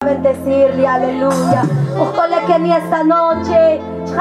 Bendecirle, aleluya. Ojalá que ni esta noche,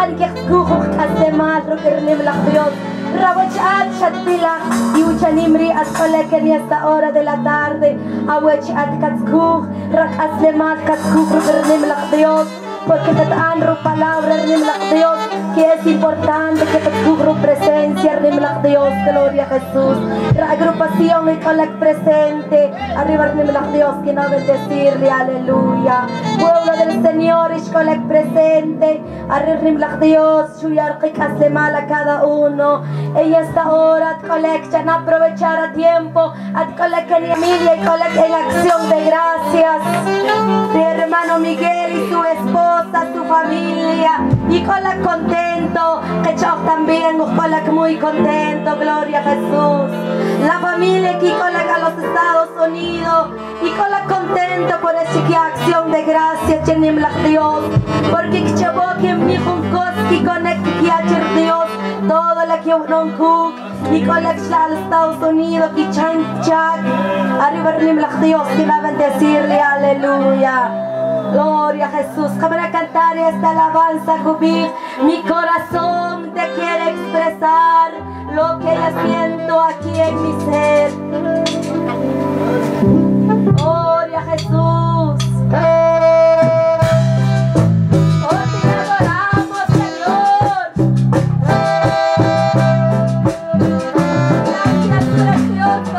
Dios. Rawachat Shatila, y Uchanimri, Ascole que ni esta hora de la tarde, Awachat Katzkuch, Rakas Lemat Katzkuch, Dios. Porque te dan palabra, Dios, que es importante que te tu presencia, Dios, gloria a Jesús. La agrupación y con la presente, arriba, Dios, que no bendecirle, aleluya. Pueblo del Señor, y con la presente, arriba, Dios, Chuyar que hace mal a cada uno. Ella esta hora, colectan, aprovechar a tiempo, colectar en familia y colectar en acción de gracias. Mi hermano Miguel y su esposa, su familia, y con la contento, que yo también, con la muy contento, gloria a Jesús. La familia que con la a los Estados Unidos, y con la contento por esa acción de gracias, Dios, porque yo que mi juncoski conecta Dios, todo lo que no cook, y con la Estados Unidos, y chan arriba Dios, que va a bendecirle, aleluya. Gloria a Jesús. Para cantar esta alabanza, Cubir, mi corazón te quiere expresar lo que ya siento aquí en mi ser. Gloria a Jesús. Oh, te adoramos, Señor. Gracias, precioso.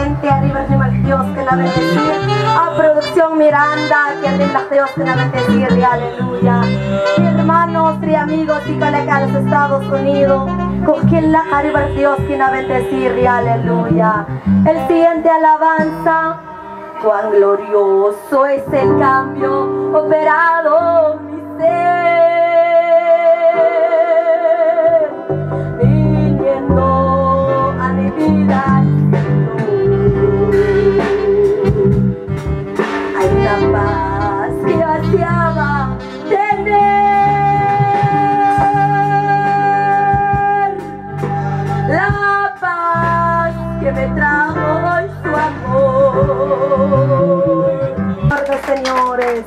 gente, arriba el Dios que la bendecir. A producción Miranda, que arriba Dios que la bendecir, aleluya. Y hermanos y amigos y colegas de los Estados Unidos, con quien la arriba Dios que la bendecir, aleluya. El siguiente alabanza. Cuán glorioso es el cambio operado en mi ser, viniendo a mi vida. Hay una paz que ansiaba tener, la paz que me trajo hoy su amor. Señores,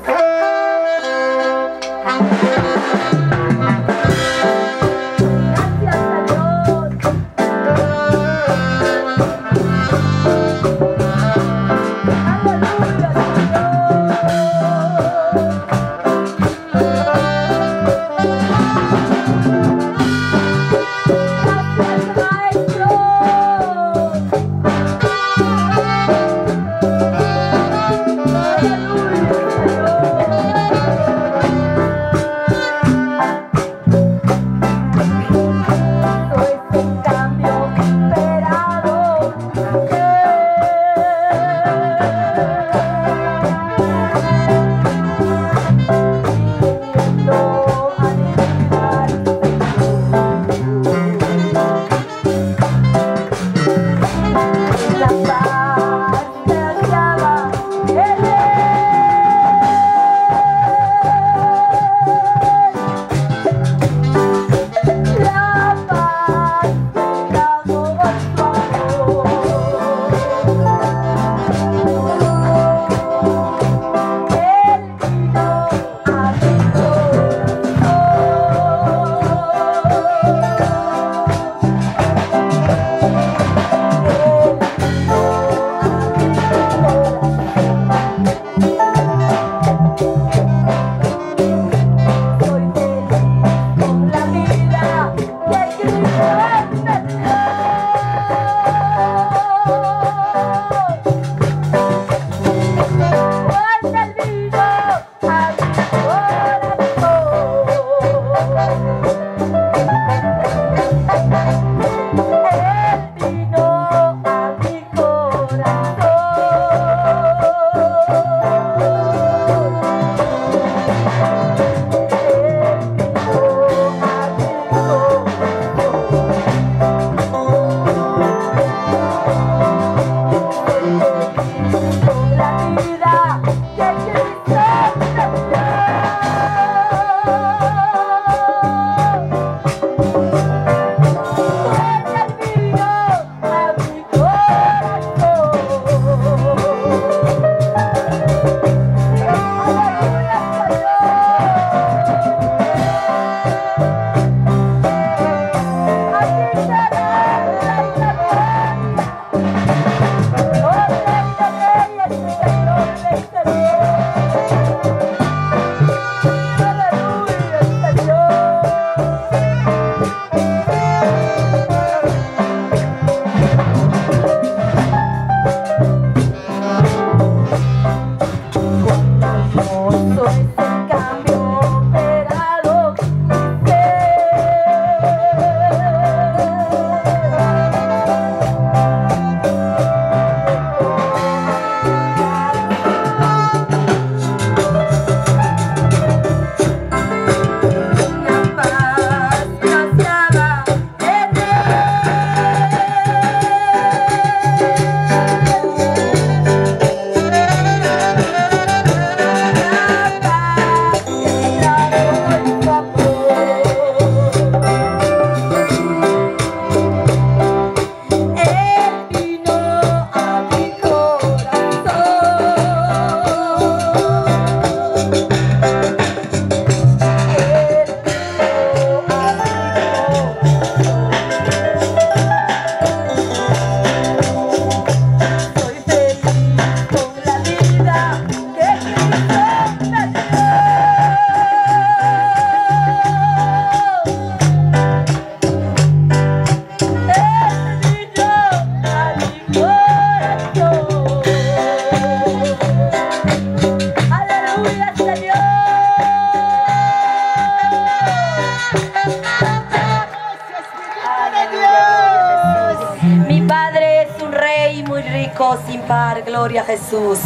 Mi Padre es un rey muy rico, sin par, gloria a Jesús.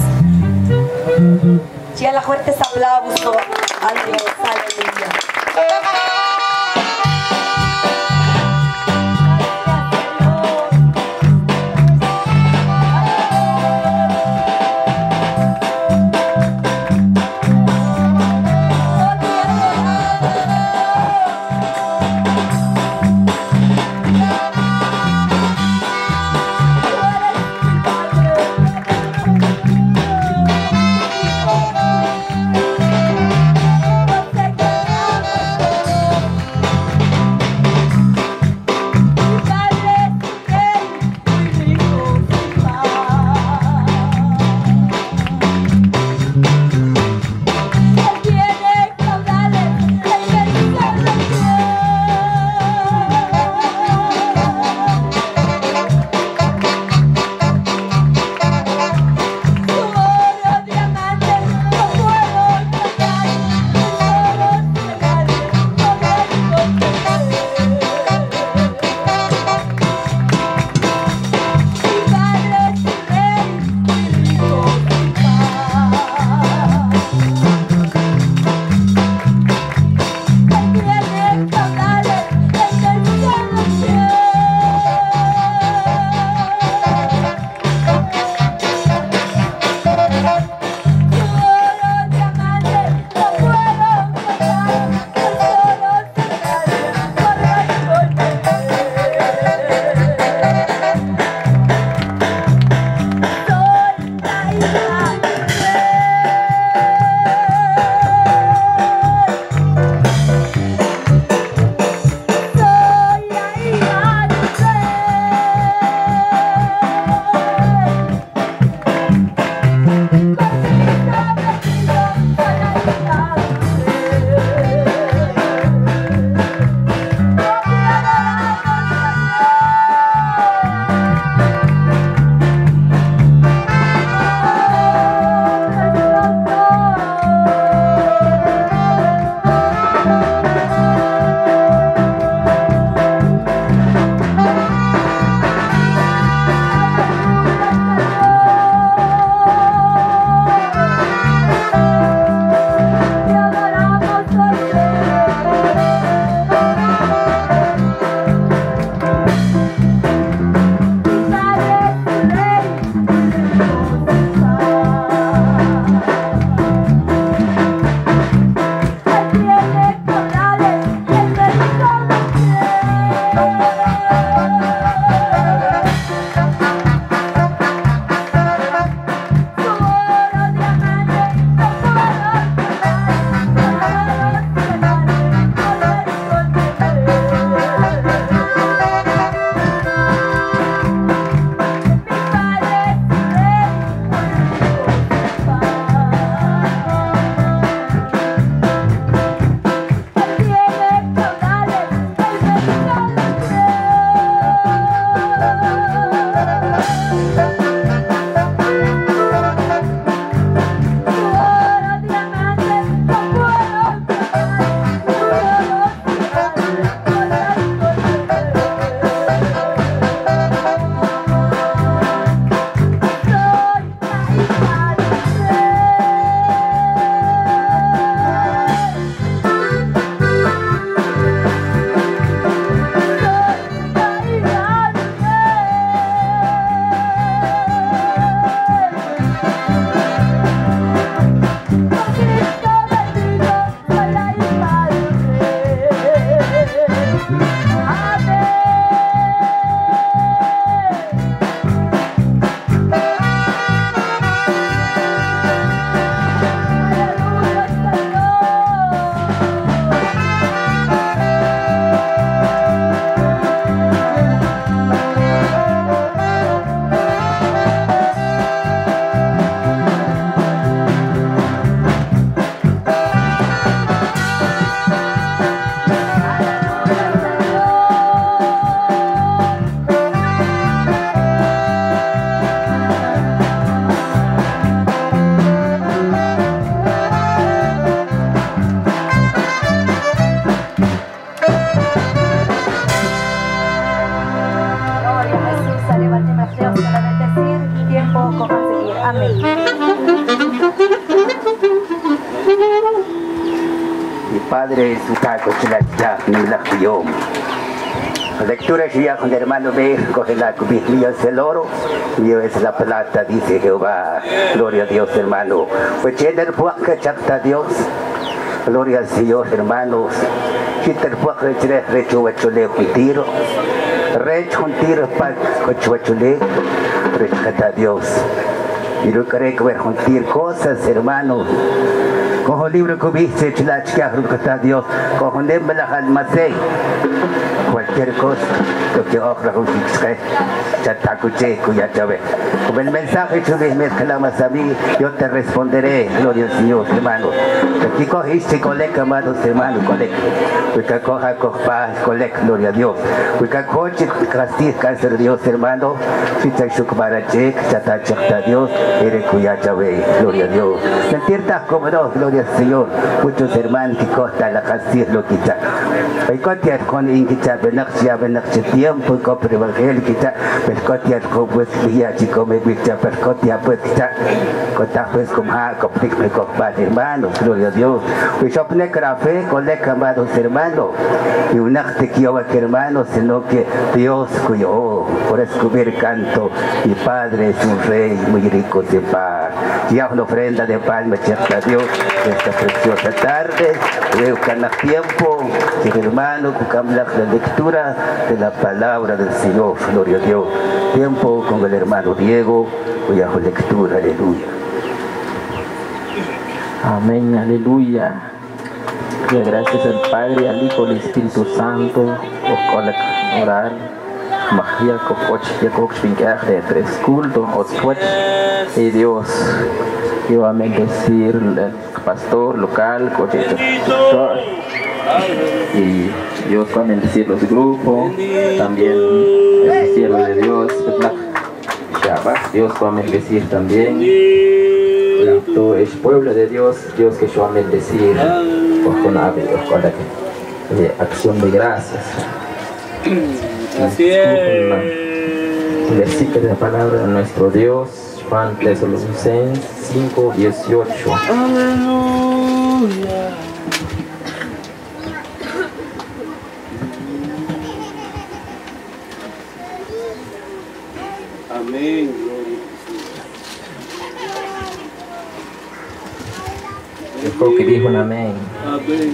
Ya la fuerte aplauso a Dios, aleluya. Padre, su taco, chilachá, no la yo. Lectura ya con el hermano B, coge la cubit, mío es el oro, mío es la plata, dice Jehová. Gloria a Dios, hermano. Fue cheder puaca, chapta Dios. Gloria al Señor, hermanos. Chiter puaca, recho, huachole, tiro. Recho, tiro, pa, huachole, rescata Dios. Y lo que ver juntir cosas, hermanos. Cojo el libro que viste, chilachka, rescata Dios. Cojo la almacén. Cualquier cosa que ofra un chique, chatacuche, cuya llave. Como el mensaje que me clamas a mí, yo te responderé, gloria al Señor, hermano. Aquí cogiste, coleca, amados hermanos, coleca. Porque coja, coja, coleca, gloria a Dios. Porque coche, castiz, cáncer, Dios, hermano. Si te chukbarache, chatachakta, Dios, eres cuya llave, gloria a Dios. Sentirte como no, gloria al Señor. Muchos hermanos que costa la castiz, lo quita. Hay cotias con inquita. Benaksia tiempo y copre evangelio kita percotia pues dia chico me bicha percotia pues kita kota pues como coprik me copa hermanos gloria a Dios pues opne café colega amados hermanos y un acte que yo hermanos sino que Dios cuyo por descubrir canto y Padre es un rey muy rico de paz y una ofrenda de palma a Dios esta preciosa tarde veo que en tiempo que hermano que cambia la lectura de la palabra del Señor, gloria a Dios. Tiempo con el hermano Diego, cuya lectura, aleluya. Amén, aleluya. Gracias al Padre, al Hijo, al Espíritu Santo, orar, magia, cococh, yacoch, vincar de tres cultos, ospuech, y Dios. Yo a bendecir el pastor local, coche, y Dios va a bendecir los grupos, también el cielo de Dios, Dios va a bendecir también todo el pueblo de Dios, Dios que va a bendecir con la acción de gracias. Así es. El versículo de la palabra de nuestro Dios, Juan Tesalonicenses 5:18. Aleluya. Amén, gloria a Jesús. Creo que dijo un amén. Amén.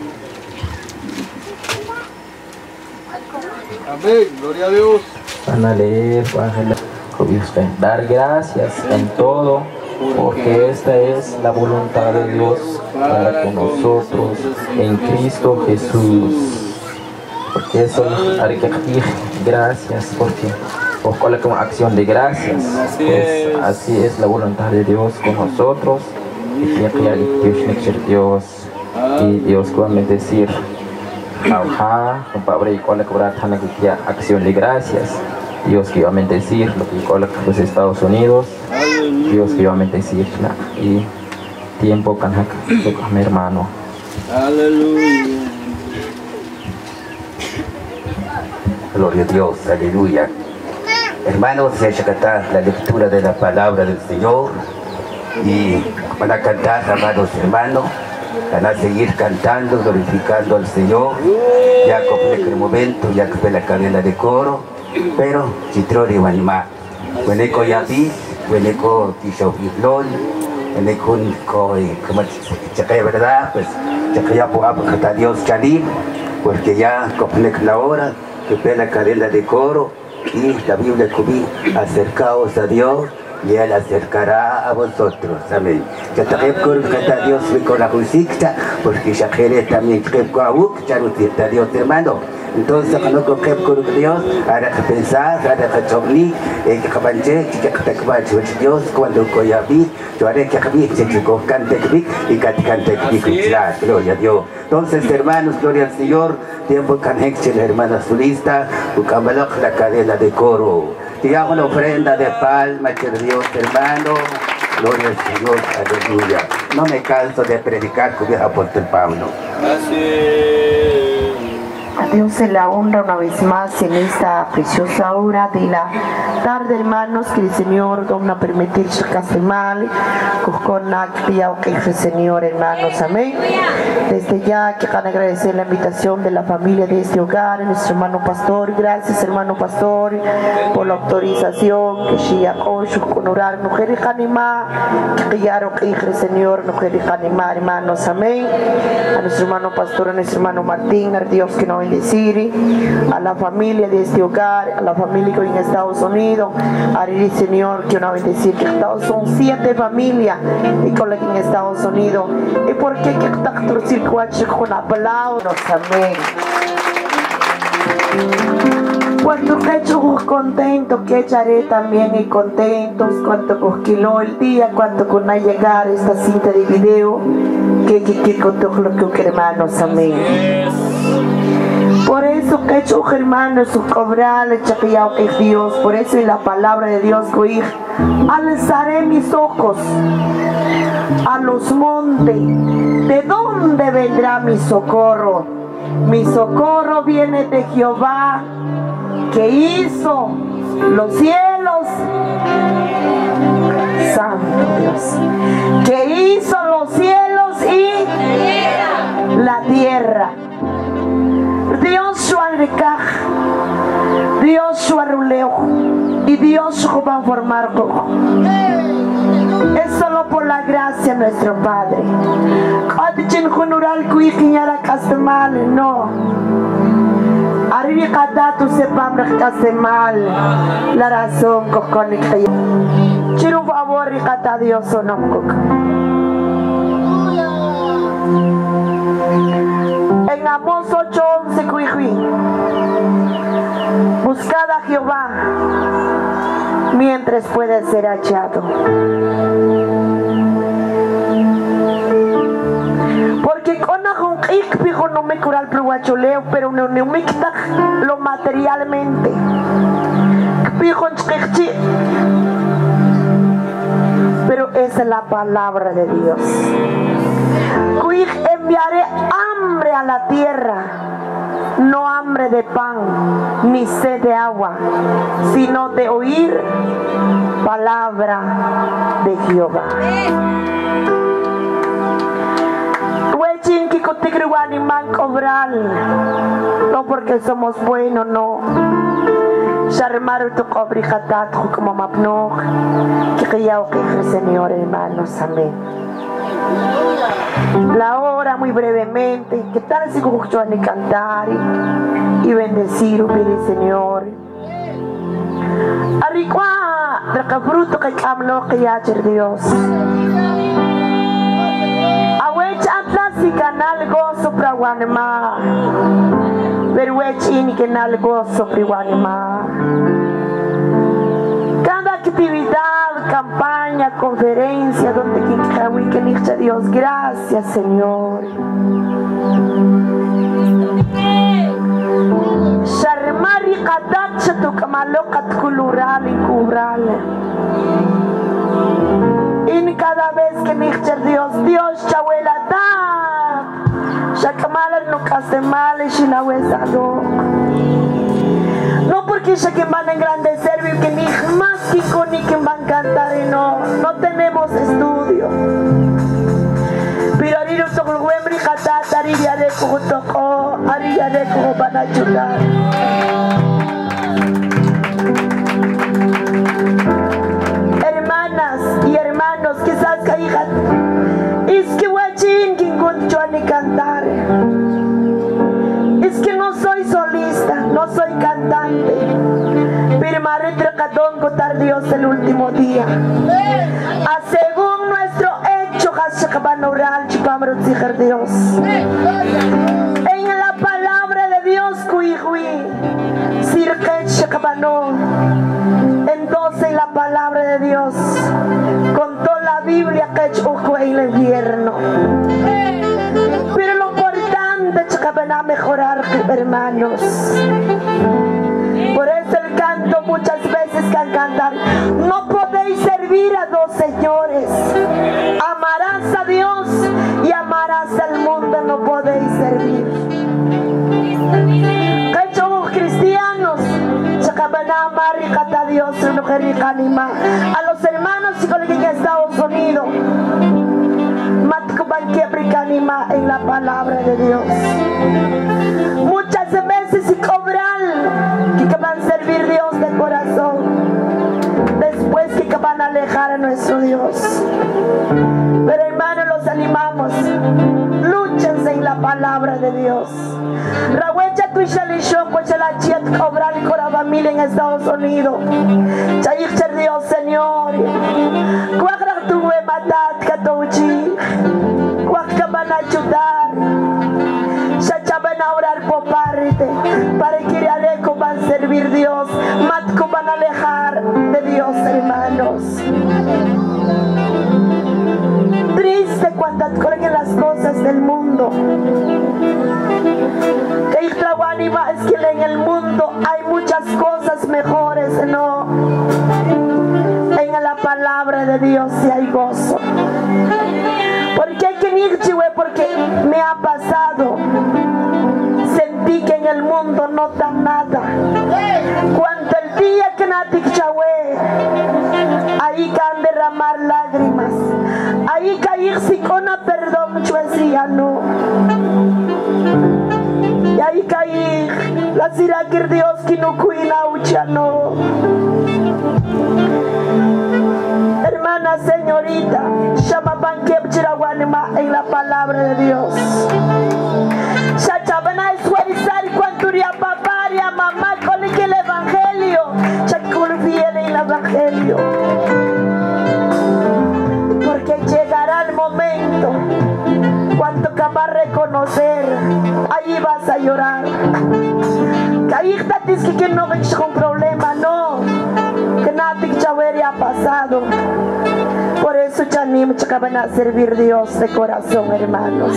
Amén, gloria a Dios. Van a leer, van a dar gracias en todo, porque esta es la voluntad de Dios para con nosotros en Cristo Jesús. Porque eso hay que pedir gracias, porque con acción de gracias, pues así es la voluntad de Dios con nosotros. Dios y Dios va a bendecir acción de gracias. Dios que va a bendecir lo que con los Estados Unidos. Dios que va a bendecir y tiempo con mi hermano. Aleluya. Gloria a Dios, aleluya. Hermanos, se acata la lectura de la palabra del Señor y van a cantar, amados hermanos, van a seguir cantando, glorificando al Señor. Ya compré el momento, ya compré la cadena de coro, pero Chitrori Wanima, Weneko Yabi, Weneko Tishofitlon, Weneko como Chacaya, ¿verdad? Pues Chacaya por Dios Chalim, porque ya compré la hora, compré la cadena de coro. Y la Biblia cubí, acercaos a Dios y Él acercará a vosotros. Amén. Ya te recuerdo que a Dios me con la música, porque ya quiere también que a Dios, hermano. Entonces, cuando con Dios, hará que pensar, hará que chobli, que cabanche, que te Dios, cuando coyabi, yo haré que cante y cante gloria a Dios. Entonces, hermanos, gloria al Señor, tiempo canhexe, la hermana solista, ucamaloc la cadena de coro. Te hago una ofrenda de palma, que Dios, hermano. Gloria al Señor, aleluya. No me canso de predicar como el apóstol Pablo. Así es. A Dios se la honra una vez más en esta preciosa hora de la tarde, hermanos, que el Señor nos permitir que mal, que el Señor, hermanos, amén. Desde ya quiero agradecer la invitación de la familia de este hogar, nuestro hermano pastor. Gracias, hermano pastor, por la autorización que Shia Oshu con orar mujer y anima, que quiero que el Señor mujer y anima, hermanos, amén. A nuestro hermano pastor, a nuestro hermano Martín, a Dios que nos bendecir, a la familia de este hogar, a la familia que vive en Estados Unidos, a el Señor que nos bendecir, que son 7 familias y con la que en Estados Unidos, y por qué que está con aplausos, amén. Cuando que hecho contento, que echaré también y contentos, cuanto cosquiló el día, cuanto con a llegar esta cinta de video, que con todo lo que hermanos, amén. Por eso que hecho hermanos su cobrar el chapeado que es Dios, por eso en la palabra de Dios que alzaré mis ojos a los montes, ¿de dónde vendrá mi socorro? Mi socorro viene de Jehová, que hizo los cielos, santo Dios, que hizo los cielos y la tierra. Dios su arrecaj, Dios su arruleo y Dios su va a formar. Es solo por la gracia de nuestro Padre. No. Arriba cada tu sepa que mal la razón con el que quiero un favor y cada Dios o no. En Amós 8:11 buscad a Jehová mientras puede ser hallado, porque con no me cura el proguacholeo, pero no me quita lo materialmente. Pero esa es la palabra de Dios. Enviaré hambre a la tierra, no hambre de pan ni sed de agua, sino de oír palabra de Jehová. No porque somos buenos, no. Sharmaru tu cobri hatat como mapno, que ya o que Señor, hermanos, amén. La hora muy brevemente, ¿qué tal si yo a cantar y bendecir el Señor? Arriqua, de que fruto que hablo que ya Dios. Si canal gozo para Guanema, pero ni canal gozo para Guanema. Cada actividad, campaña, conferencia, donde que dice Dios, gracias Señor. Sharmari kadacha tu kamalokat kulural y kubral. Y cada vez que dice Dios, Dios chabuela da. Shakamalar no caste mal y la huesado. No porque ya que van a engrandecer y que ni más que ni que van a cantar y no tenemos estudio. Pero ahorita no toco huembri catar ariya de cojo ariya de cojo van a ayudar. Hermanas y hermanos, quizás caigan. Es que guachín que encontró ni cantar. Es que no soy solista, no soy cantante. Pero me retrató contar Dios el último día. Según nuestro hecho, Dios. En la palabra de Dios, entonces en la palabra de Dios contó la Biblia que hecho en el invierno. Pero lo importante es que van a mejorar, hermanos. Por eso el canto muchas veces que al cantar no podéis servir a dos señores. Amarás a Dios y amarás al mundo, no podéis servir. Dios, a los hermanos en Estados Unidos, en la palabra de Dios. Muchas veces y cobrar que van a servir Dios de corazón, después que van a alejar a nuestro Dios. Pero hermanos, los animamos, lúchense en la palabra de Dios. Rawecha tu shalishon pues la chiat cobrar y con la familia en Estados Unidos. Chayich Dios Señor. Cuagra tu matat katouchi. Cuaca van a ayudar. Chacha van a orar por parte para que alejo van a servir Dios. Matco van a alejar de Dios, hermanos. Triste cuando corren las cosas del mundo. Que es que en el mundo hay muchas cosas mejores, no. En la palabra de Dios sí hay gozo. Porque hay que ir, porque me ha pasado. Sentí que en el mundo no da nada. Cuando el día que natik chahue, ahí can derramar lágrimas. Ahí caer si con perdón chuesía no. Y ahí caer la siragir Dios que no cuina ucha no. Hermana señorita, llama banquep chiraguanima en la palabra de Dios. Chachabana esfuerzar cuanturia paparia mamá con el evangelio. Chacul viene en el evangelio. Porque llegará el momento cuando vas a reconocer, ahí vas a llorar. Que ahí está dice que no ves un problema, no. Que nada te ha pasado. Por eso ya ni me van a servir Dios de corazón, hermanos.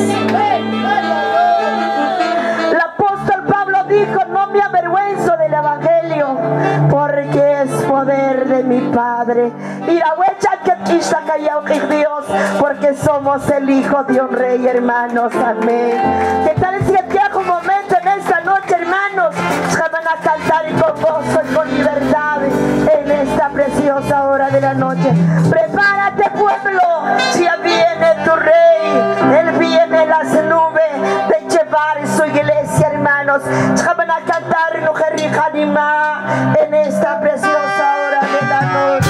El apóstol Pablo dijo, no me avergüenzo del evangelio, porque es poder de mi Padre. Y la huecha que quizá callado que Dios, porque somos el hijo de un rey, hermanos. Amén. ¿Qué tal si te hago un momento en esta noche, hermanos? Van a cantar y con gozo y con libertad en esta preciosa hora de la noche. Prepárate, pueblo, ya viene tu rey. Él viene en las nubes de llevar su iglesia, hermanos. Van a cantar en esta preciosa hora de la noche.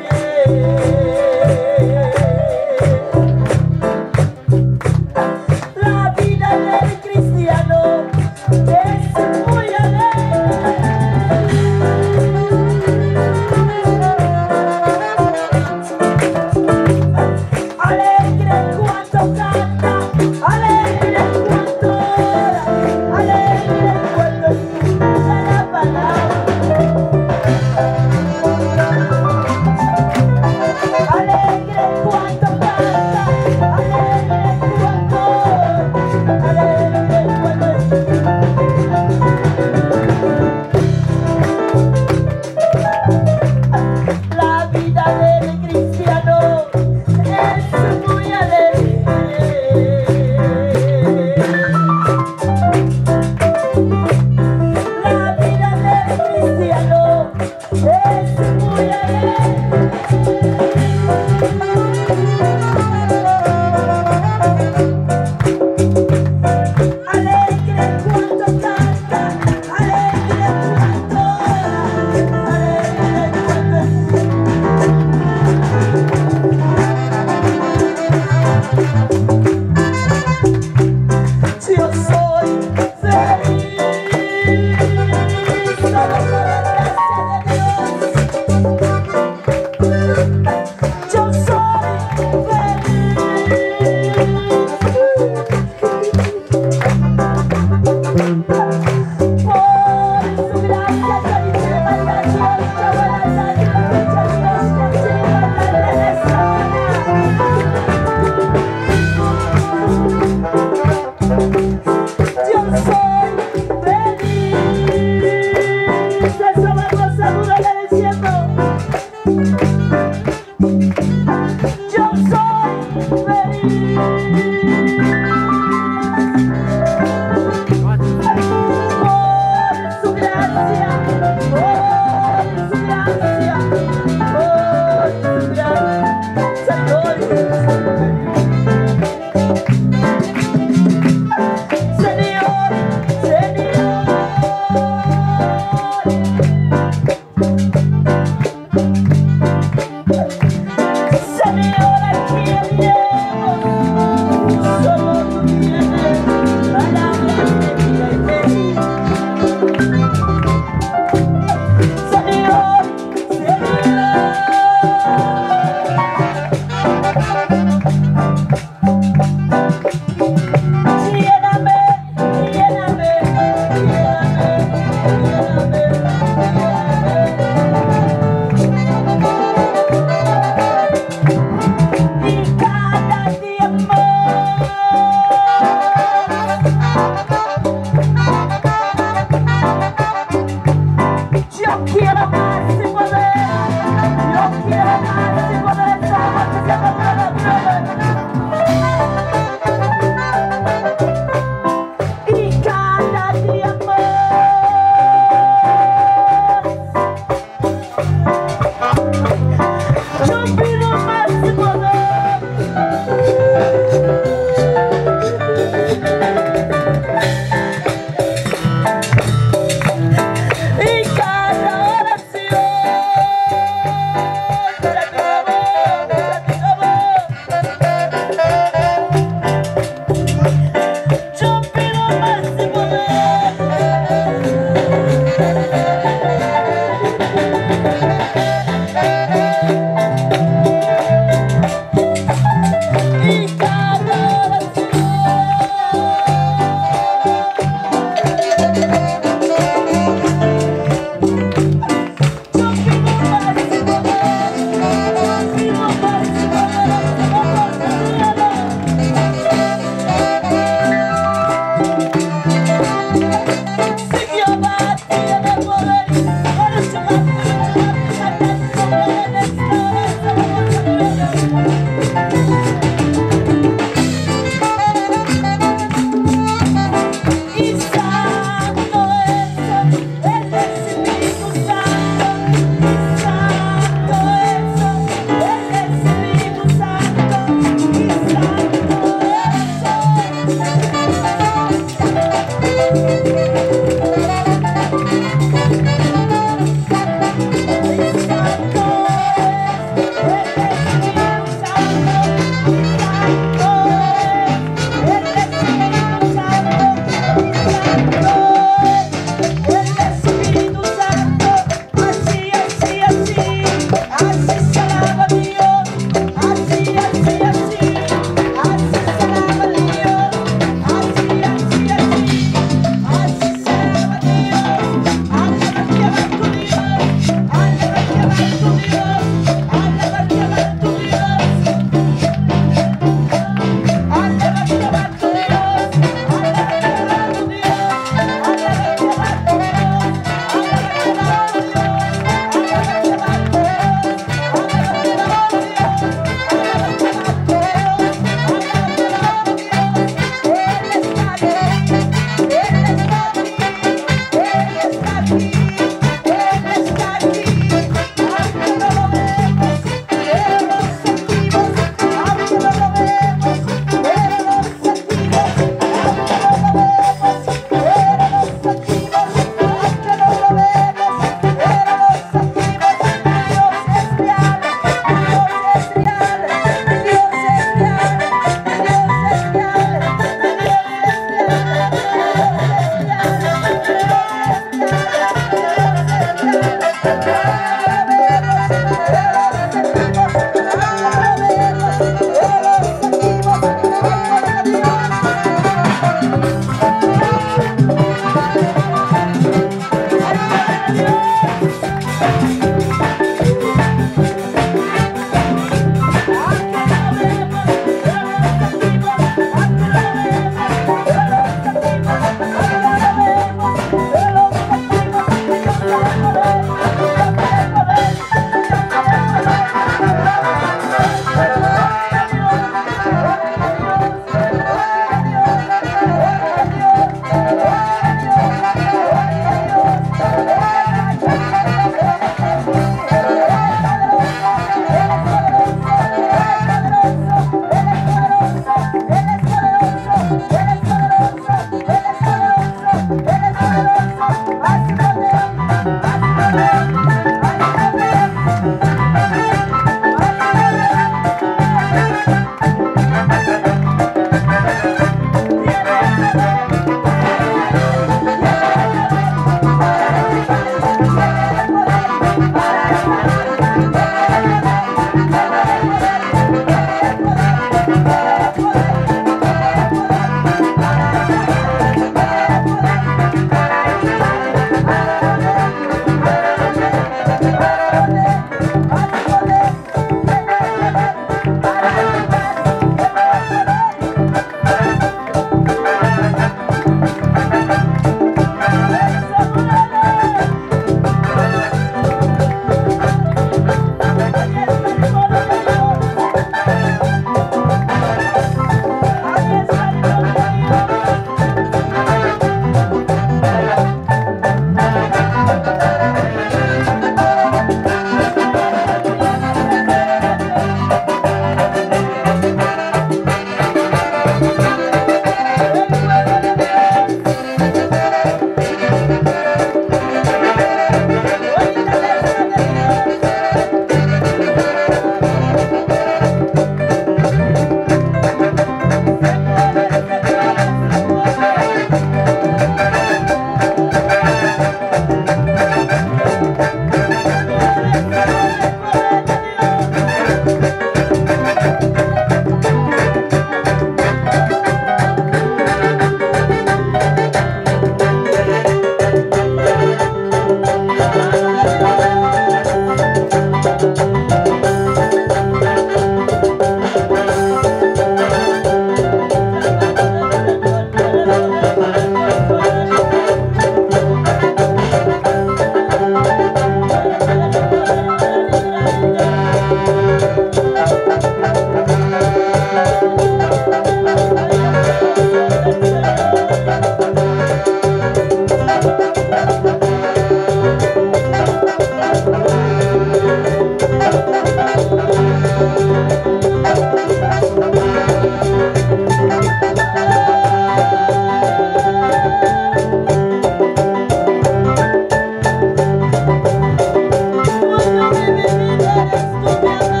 Eres tú mi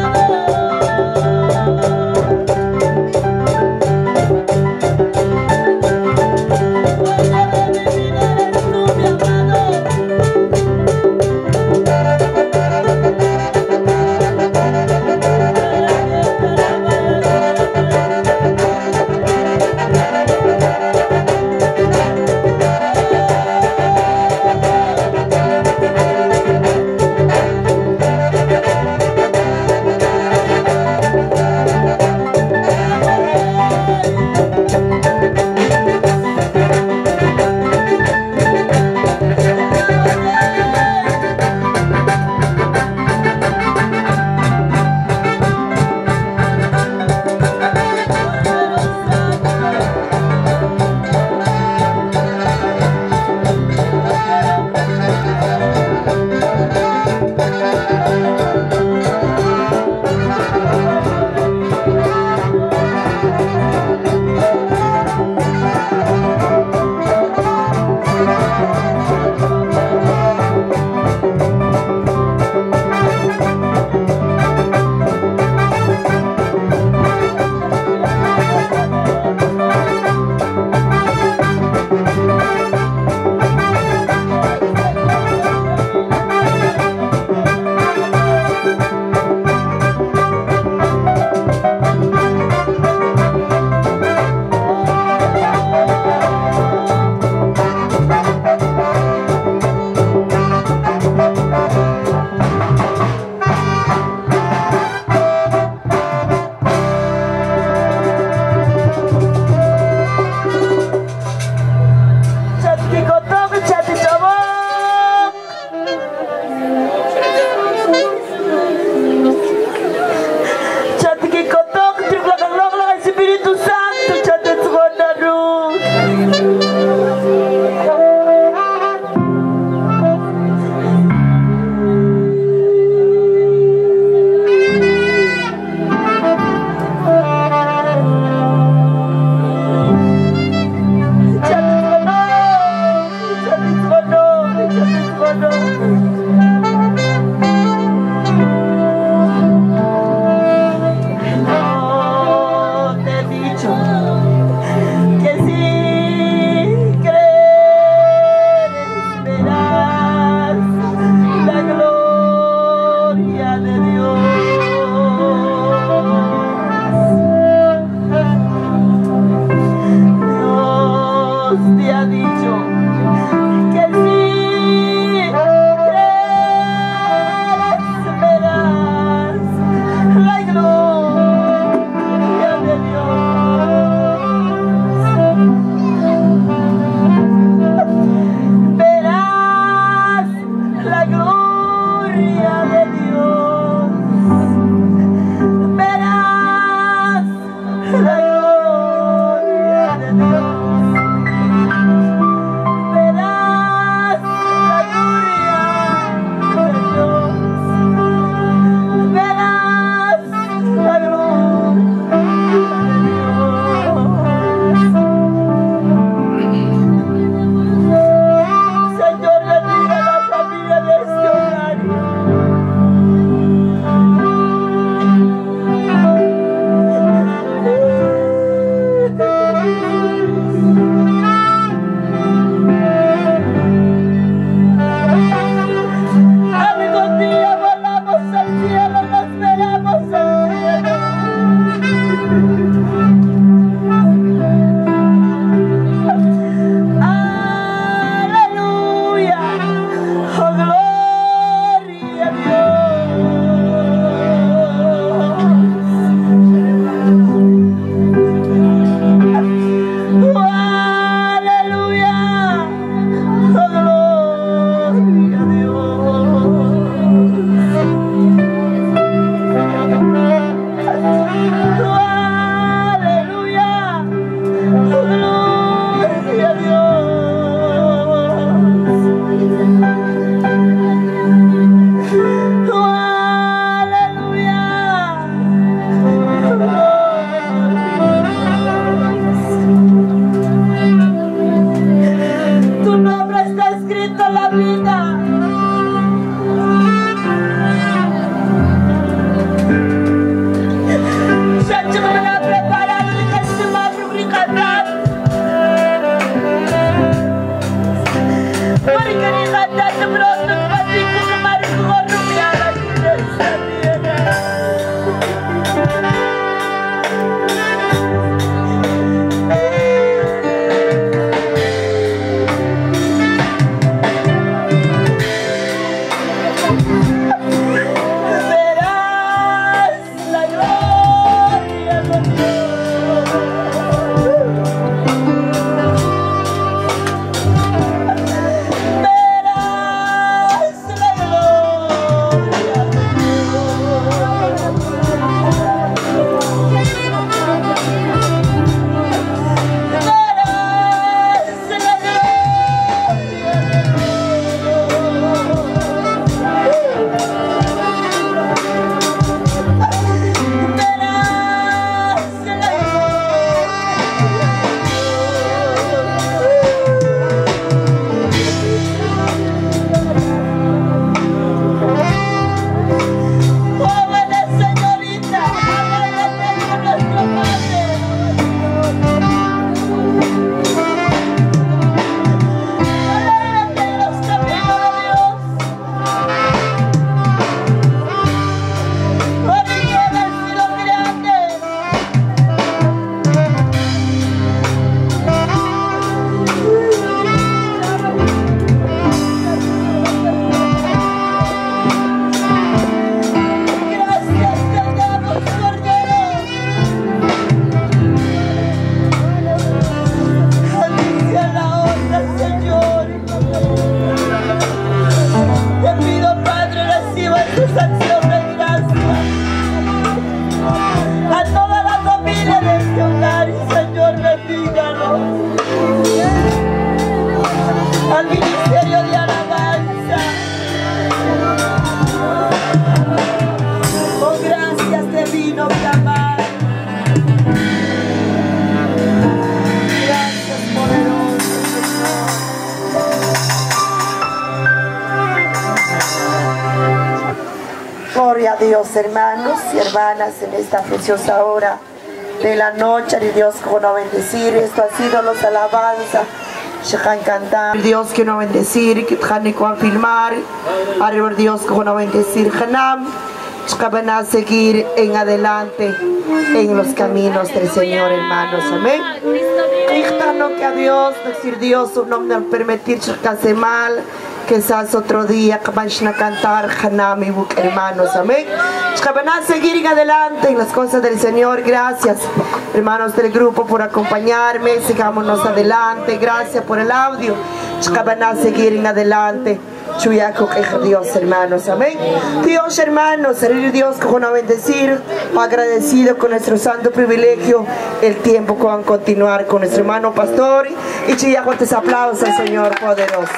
Dios, hermanos y hermanas, en esta preciosa hora de la noche, de Dios que nos bendecir. Esto ha sido los alabanzas. Cantar, Dios que nos bendecir, que nos confirmar, arriba Dios que nos bendecir, Hanam, que van a seguir en adelante en los caminos del Señor, hermanos, amén. Cristo que a Dios, decir Dios, no nos permitir que hace mal, quizás otro día que vayan a cantar Hanam y Buk, hermanos, amén. Que van a seguir en adelante en las cosas del Señor. Gracias, hermanos del grupo, por acompañarme. Sigámonos adelante. Gracias por el audio. Que van a seguir en adelante. Dios, hermanos, amén. Dios, hermanos, Dios que nos va a bendecir, agradecido con nuestro santo privilegio, el tiempo que van a continuar con nuestro hermano pastor. Y chillajotes aplausos al Señor poderoso.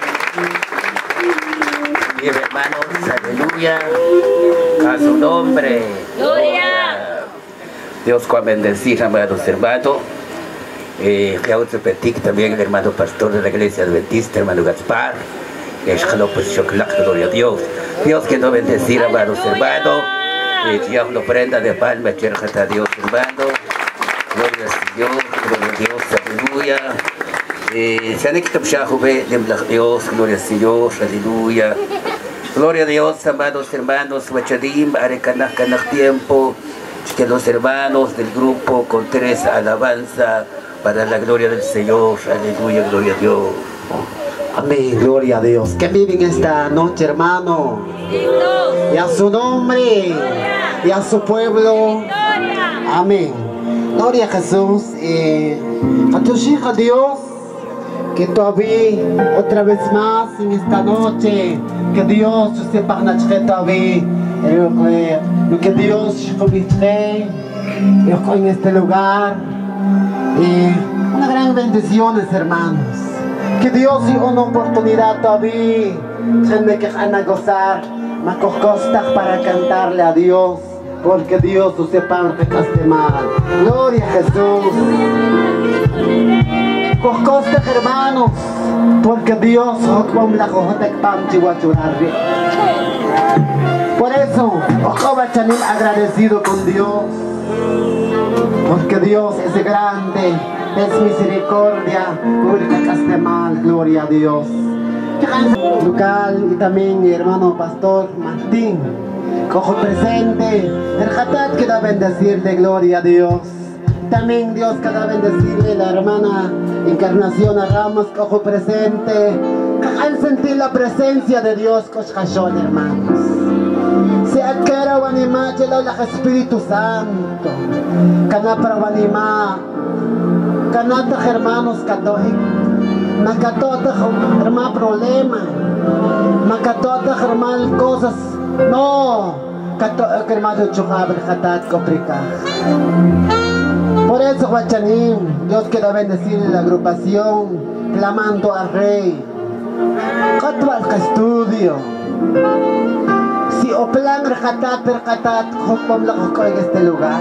Bien, hermanos, aleluya, a su nombre. Gloria. Dios va a bendecir, amados hermanos. Ya os repetí también el hermano pastor de la iglesia adventista, hermano Gaspar. Gloria a Dios. Dios que nos bendecir, amados hermanos. Ya os lo prenda de palma, a Dios, hermano. Gloria a Dios, gloria a Dios, aleluya. Dios, gloria a Dios, aleluya. Gloria a Dios, amados hermanos, Wachadim, Arekanach tiempo, que los hermanos del grupo con 3 alabanza para la gloria del Señor, aleluya, gloria a Dios. Amén, gloria a Dios. Que viven esta noche, hermano. Y a su nombre, y a su pueblo. Amén. Gloria a Jesús. A tu hija Dios, que todavía otra vez más en esta noche, que Dios sepa todavía lo que Dios en este lugar. Una gran bendición, hermanos. Que Dios dio una oportunidad todavía, que van a gozar, para cantarle a Dios, porque Dios sepa mal. Gloria a Jesús. Costa, hermanos, porque Dios por eso, agradecido con Dios, porque Dios es grande, es misericordia, gloria a Dios. Local y también mi hermano pastor Martín, cojo presente, el Hatat que da bendecirle, gloria a Dios. También Dios que da bendecirle la hermana Encarnación a Ramos, cojo presente. Al sentir la presencia de Dios, cochajón, hermanos. Se adquiera vanimá, el Espíritu Santo. Canapra vanimá. Canata, hermanos, católicos. Macatota, hermano, problema. Macatota, hermano, cosas. No. Hermano, chujabre, jatat, coprica. Por eso, Guachanín, Dios quiere bendecir la agrupación, clamando al Rey. Catwal estudio. Si oplan recatat, jopom la joco en este lugar.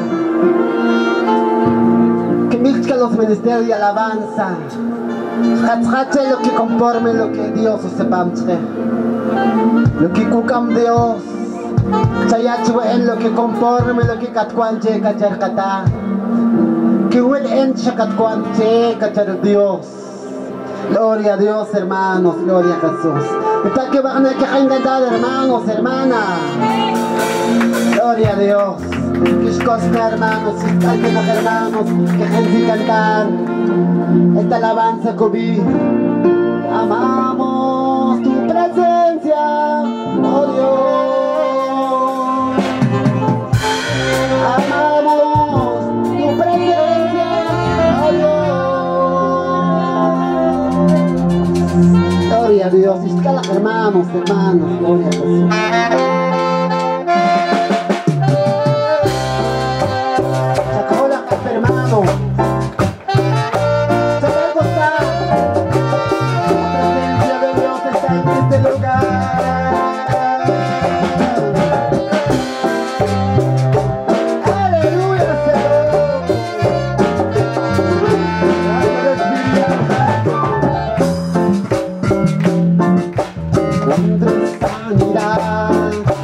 Que mixca los ministerios de alabanza. Hatchache lo que conforme lo que Dios sepamche. Lo que cucam Dios. Chayachwe en lo que conforme lo que catcuanche cacharcata. Que huel en chacatcuanche cachar Dios. Gloria a Dios, hermanos, gloria a Jesús. Está que van a cantar, hermanos, hermanas. Gloria a Dios. Que costa, hermanos, hermanos, que gente cantar esta alabanza que amamos tu presencia, oh Dios. Amamos tu presencia, oh Dios. Gloria a Dios. Hermanos, gloria a Jesús. Hermano, se va a gozar. La presencia de Dios está en este lugar. Aleluya, Señor. Cuando sanidad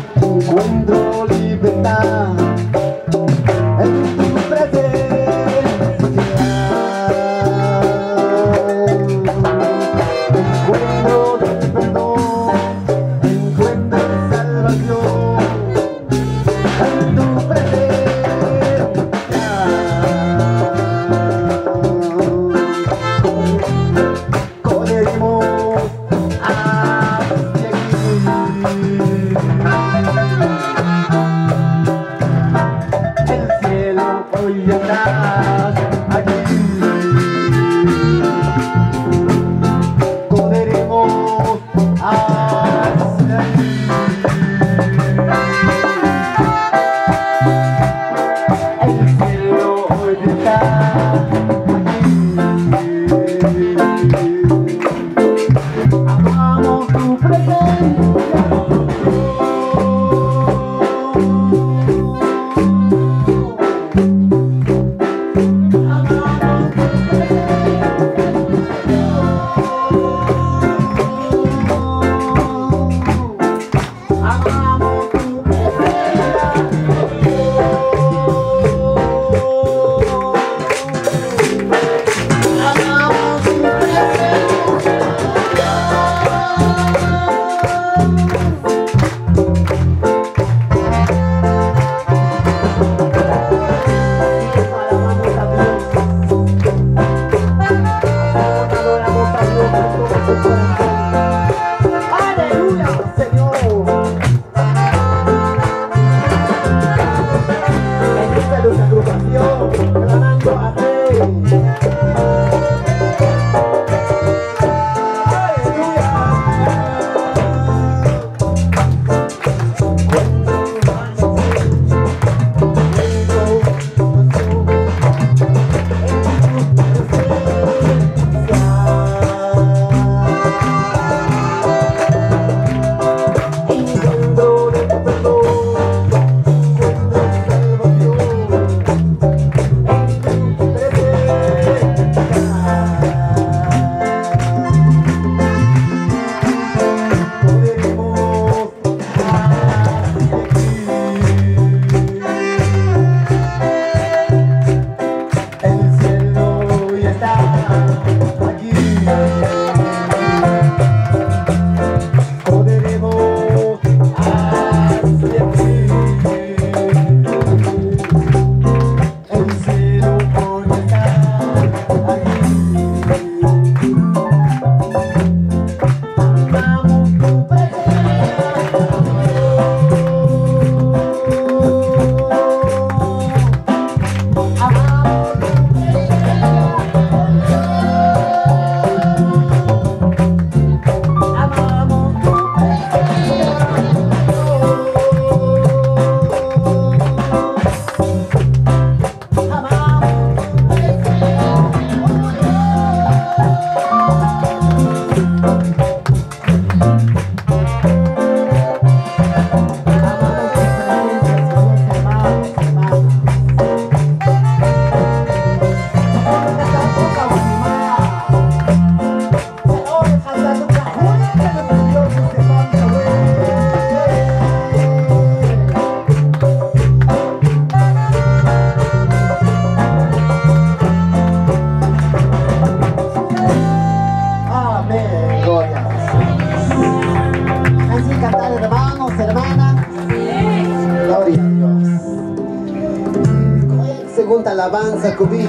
Alabanza conmigo.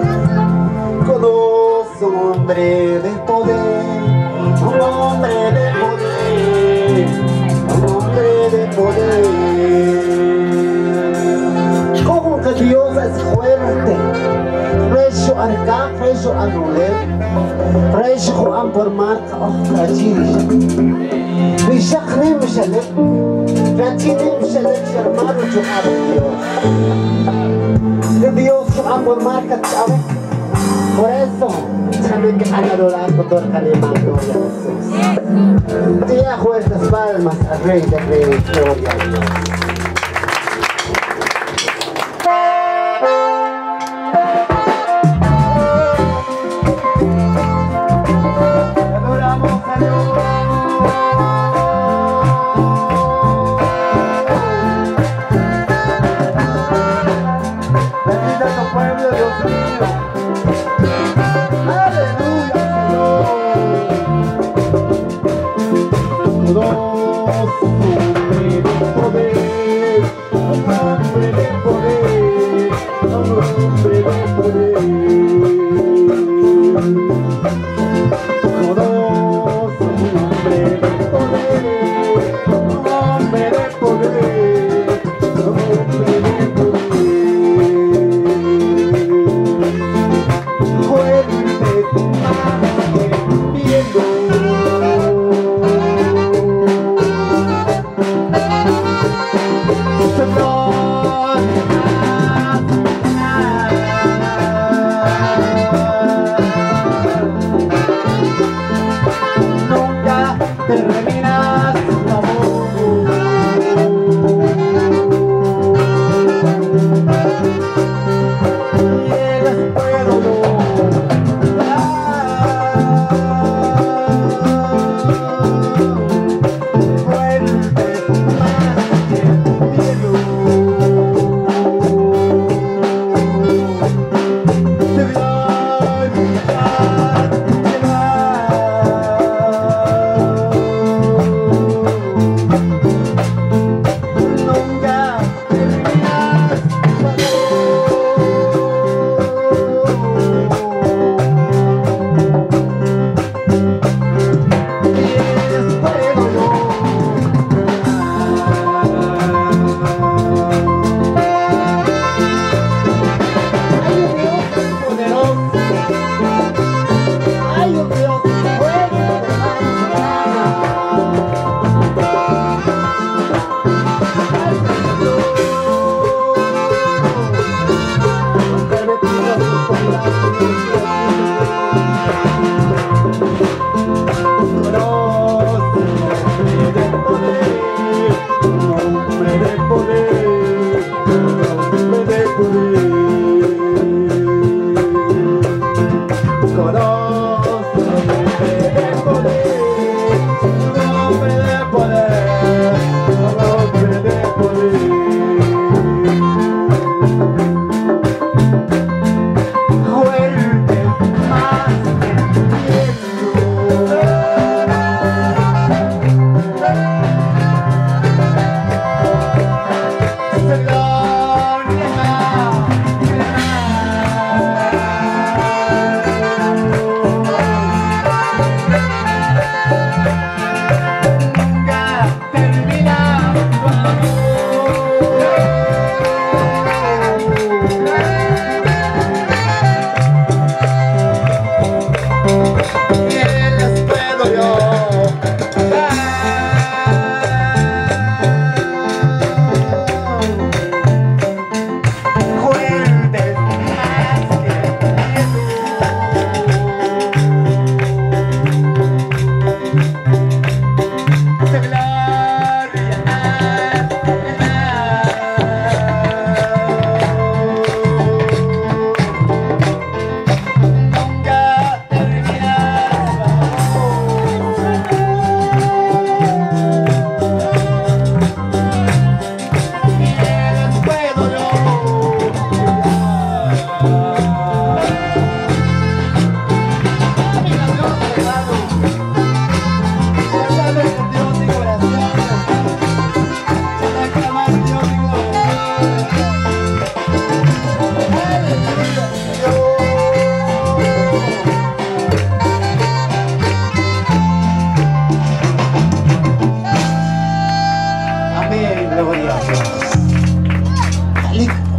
Conozco un hombre de poder, un hombre de poder, un hombre de poder. Como que Dios es fuerte, recho arca, recho anuler, recho Juan por marca, fragil. Bishakne mishalek, fragil mishalek, hermano, yo amo Dios. Dios por marca, por eso también que han adorado con todo el calimán, gloria a Jesús. Tía fuertes palmas al Rey de Reyes, gloria a Dios. Adoramos a Dios. Dios mío, aleluya, Señor.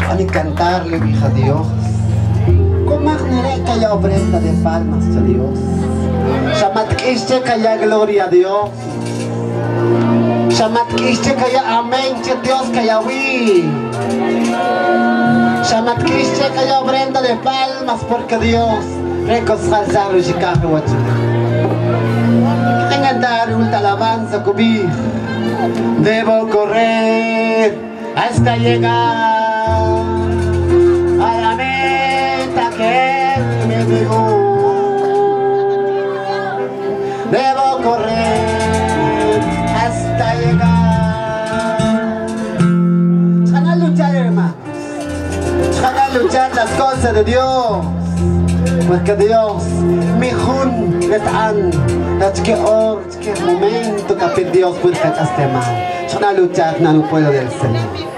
Déjame cantarle, hija Dios. Con magnereca y ofrenda de palmas a Dios. Shamat kaya gloria a Dios. Shamat kaya amén, Dios kaya wi. Shamat kaya ofrenda de palmas porque Dios reconciliar y caje wachi. Tengan dar una alabanza cubrir. Debo correr hasta llegar a la meta que me llegó. Debo correr hasta llegar. Van a luchar, hermanos. Van a luchar las cosas de Dios. Porque Dios me jun retan. Que hora, que momento que Dios puede este mal. Van a luchar en el pueblo del Señor.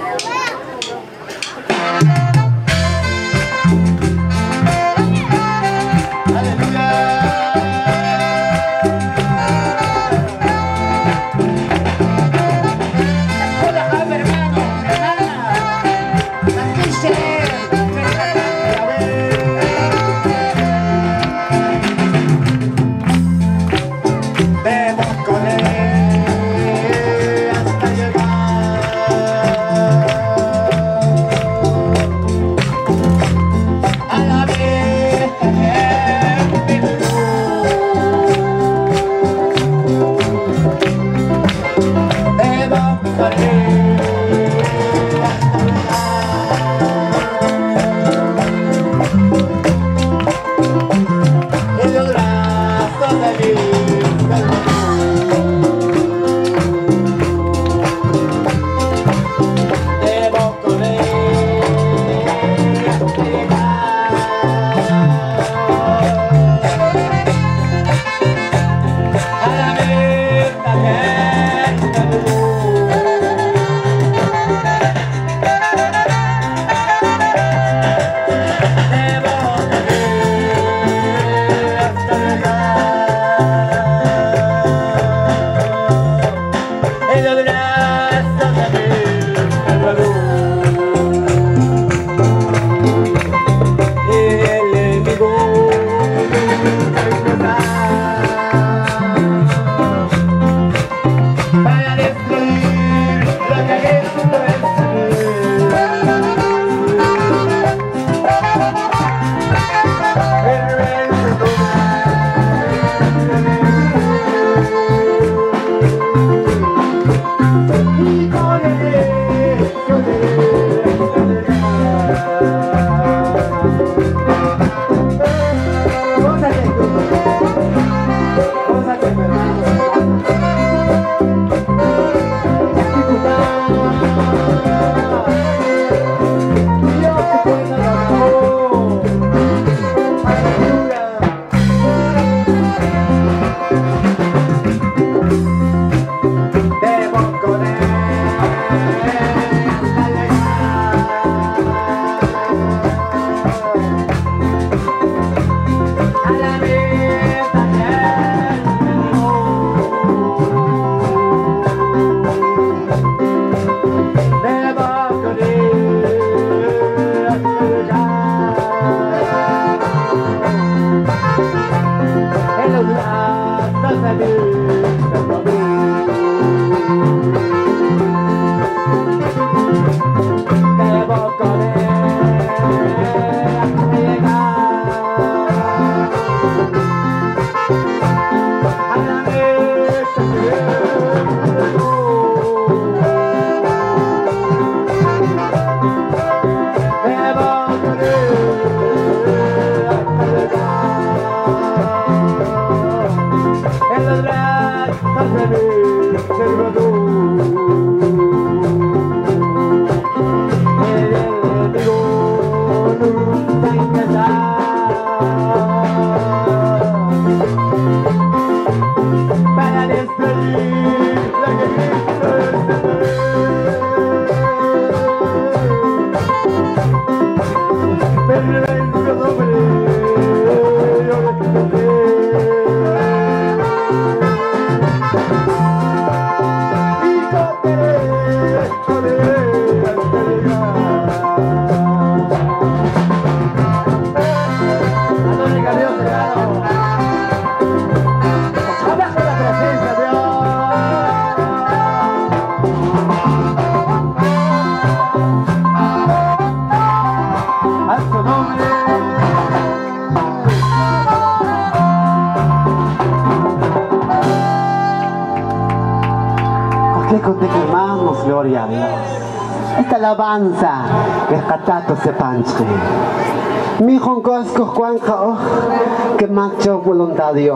Gloria a Dios. Esta alabanza que catato se panche. Mi joncosco Juanja, que macho voluntad de Dios.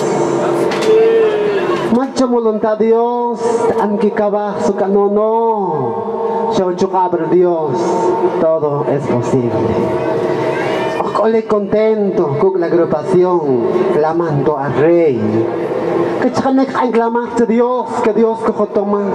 Macho voluntad de Dios, aunque cabaj su canono. Yo chucabro Dios, todo es posible. Ole contento con la agrupación, clamando al Rey. Que chanek hay clamar a Dios, que Dios cojo toma.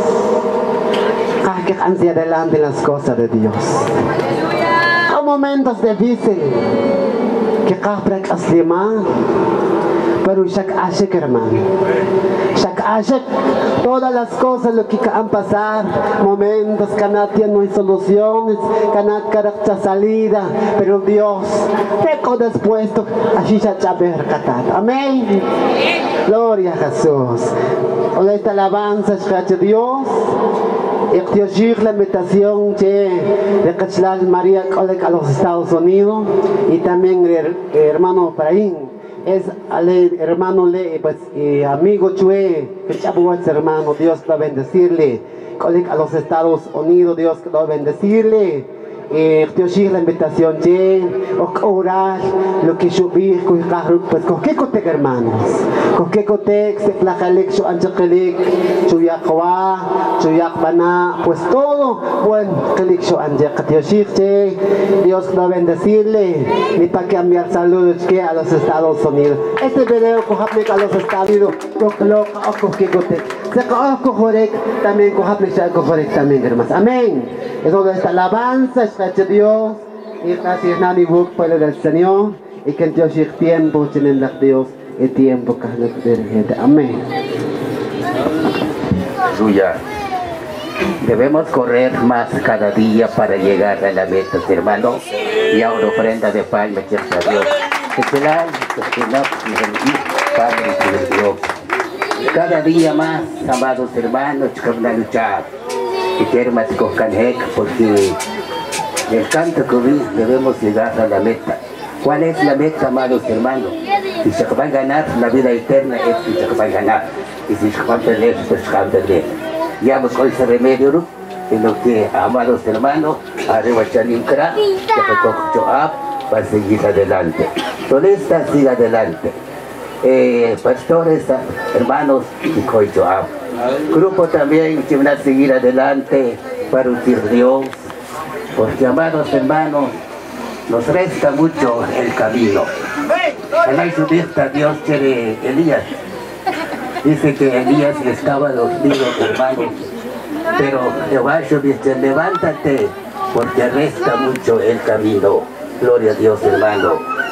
Que hacia adelante las cosas de Dios. Hay momentos difíciles que cabrak aslima, pero shak ashek hermano. Shak ashek todas las cosas lo que han pasado, momentos que no hay soluciones, que no hay salida, pero Dios teco después así se chaber catar. Amén. Gloria a Jesús. Hola esta alabanza es que Dios. Ectiojir la invitación de Cachlal María a los Estados Unidos y también el hermano Efraín es el hermano Le, pues, amigo Chue, que chabuas hermano, Dios va a bendecirle a los Estados Unidos, Dios va a bendecirle. Ectiojir la invitación orar lo que subir pues con qué cote hermanos con qué cote se plajalek su anjalik su yakwa su yakbana pues todo buen klik su anjak Dios va a bendecirle ni para cambiar saludos que a los Estados Unidos este video cojapnek a los Estados Unidos con qué cote se cojorek también cojapnek cojorek también hermanos amén. Eso esta alabanza es que Dios y casi es nadie busca pueblo del Señor y que Dios es tiempo tienen la Dios el tiempo que nos dirige. Amén. Suya. Debemos correr más cada día para llegar a la meta, hermano, y a una ofrenda de palma que a Dios. Padre de Dios. Cada día más, amados hermanos, que van a luchar. Y queremos coger porque el canto que debemos llegar a la meta. ¿Cuál es la meta, amados hermanos? Si se va a ganar la vida eterna, es si se va a ganar. Y si se va a perder, pues se va a perder. Ya con ese remedio, ¿no? En lo que, amados hermanos, arriba Chaninkra, que recogió para seguir adelante. Solista, siga adelante. Pastores, hermanos, y coito grupo también que van a seguir adelante para unir Dios, porque amados hermanos, nos resta mucho el camino. En la subida Dios quiere Elías. Dice que Elías estaba dormido, hermanos, pero Jehová dice, levántate, porque resta mucho el camino. Gloria a Dios, hermano.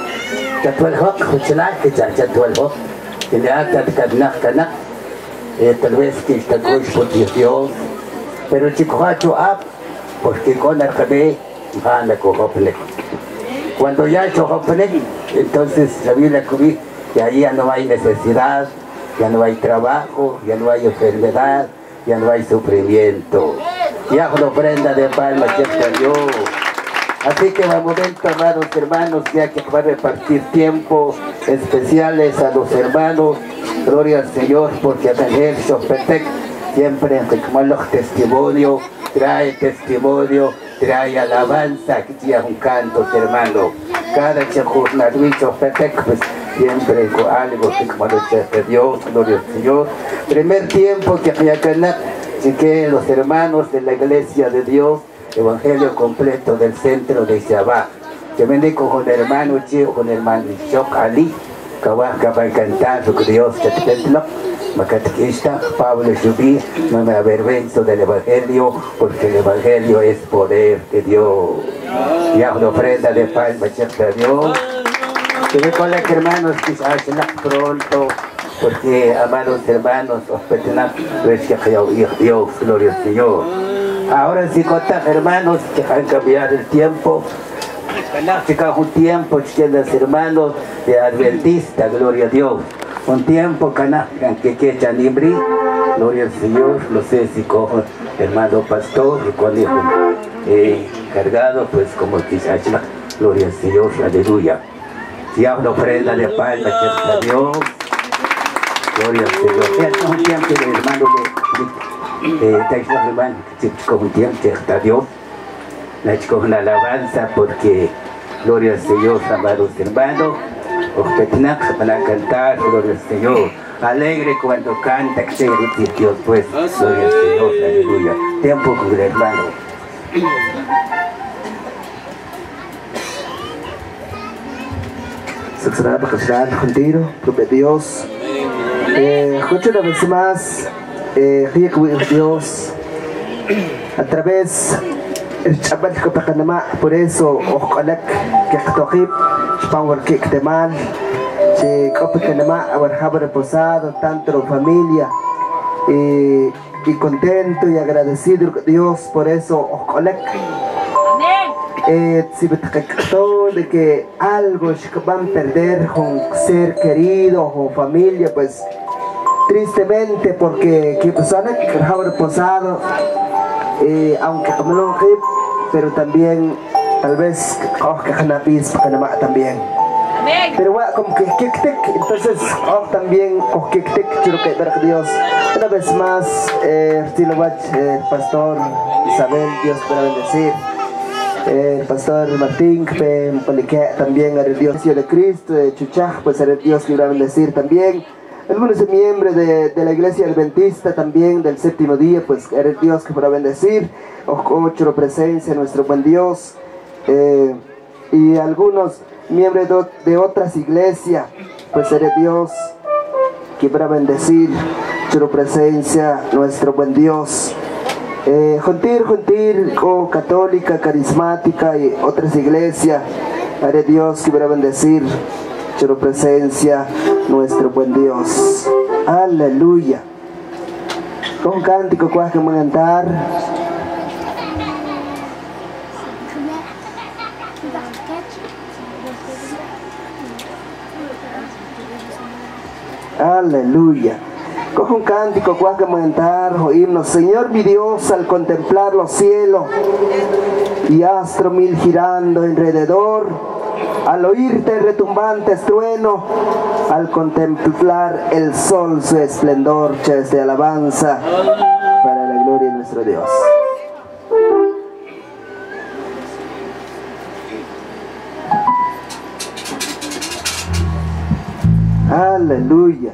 Tal vez que está por Dios, pero chicohacho porque con el cabé van a cojople. Cuando ya cojople, entonces la Biblia cubrí que ahí ya no hay necesidad, ya no hay trabajo, ya no hay enfermedad, ya no hay sufrimiento. Ya una ofrenda de palmas que salió. Así que va momento, amados hermanos, ya que va a repartir tiempos especiales a los hermanos. Gloria al Señor, porque Daniel Sopetec siempre como los testimonios, trae testimonio, trae alabanza, que tiene un canto, hermano. Cada jornalí Sopetec, pues siempre con algo que como lo de Dios, gloria al Señor. Primer tiempo que me acá, que los hermanos de la iglesia de Dios, Evangelio completo del centro de Shabbat. Que me con el hermano Chio, con el hermano Shok Ali. Que va a cantar lo que Dios te templo, Macatequista, Pablo Subí, no me avergüenzo del Evangelio, porque el Evangelio es poder de Dios. Ya una ofrenda de palma a Dios. Que me con los hermanos que se hacen pronto, porque amados hermanos, os pertenecen, pues que Dios, gloria al Señor. Ahora sí, hermanos, que han cambiado el tiempo. Un tiempo que los hermanos de Adventista, gloria a Dios. Un tiempo que echan libre, gloria al Señor. No sé si cojo hermano pastor y cuando cargado, pues como quizás, gloria al Señor, aleluya. Ya una ofrenda de palmas a Dios, gloria al Señor. Es un tiempo de hermano hermano, con un tiempo está Dios, con una alabanza porque gloria al Señor, amados hermanos, van a cantar, gloria al Señor, alegre cuando canta, que sea Dios, pues, gloria al Señor, aleluya. Tiempo con el hermano. Saxaraba Casran, Juntiro, propio Dios. Escucho una vez más, Dios, a través del Chabal Copacanama, por eso, Ojalak, que Actojib, Power Kick de Mal, que Copacanama, haber reposado, tanto familia, y contento y agradecido Dios, por eso, Ojalak. Si me tocó de que algo que van a perder con ser querido, con familia, pues tristemente porque que persona que ha reposado, aunque como no pero también tal vez que hanapis para también. Pero bueno, como que entonces también que quiero que ver Dios una vez más, el pastor Isabel, Dios para bendecir. El pastor Martín, también era el Dios de Cristo, Chuchaj, pues era el Dios que iba a bendecir también. Algunos miembros de la iglesia adventista también del séptimo día, pues era el Dios que iba a bendecir. Ocho presencia, nuestro buen Dios. Y algunos miembros de otras iglesias, pues era el Dios que iba a bendecir. Ocho presencia, nuestro buen Dios. Juntir, católica, carismática y otras iglesias, haré Dios que verá bendecir, su presencia, nuestro buen Dios. Aleluya. Con cántico que vamos a cantar. Aleluya. Coge un cántico, cuál que cantar o himnos. Señor mi Dios, al contemplar los cielos y astro mil girando alrededor, al oírte el retumbante estrueno, al contemplar el sol su esplendor, de alabanza para la gloria de nuestro Dios. Aleluya.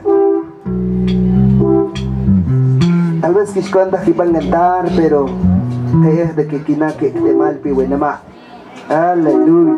Tal vez que cuando aquí van a cantar, pero que es de que quinaque de mal pibuenama. Aleluya.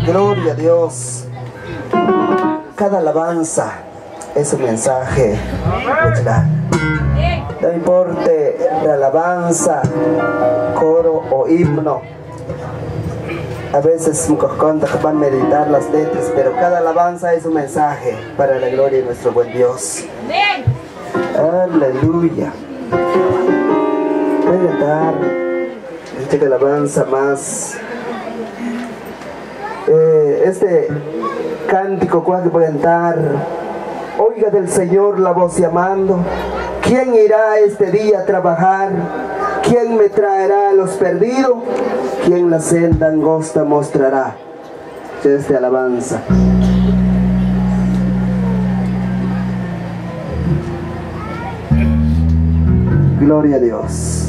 Gloria a Dios. Cada alabanza es un mensaje. No importa la alabanza, coro o himno. A veces van a meditar las letras, pero cada alabanza es un mensaje para la gloria de nuestro buen Dios. Aleluya. Voy a cantar esta alabanza más. Este cántico que voy a cantar: oiga del Señor la voz llamando. ¿Quién irá este día a trabajar? ¿Quién me traerá a los perdidos? ¿Quién la senda angosta mostrará? Esta alabanza. Gloria a Dios.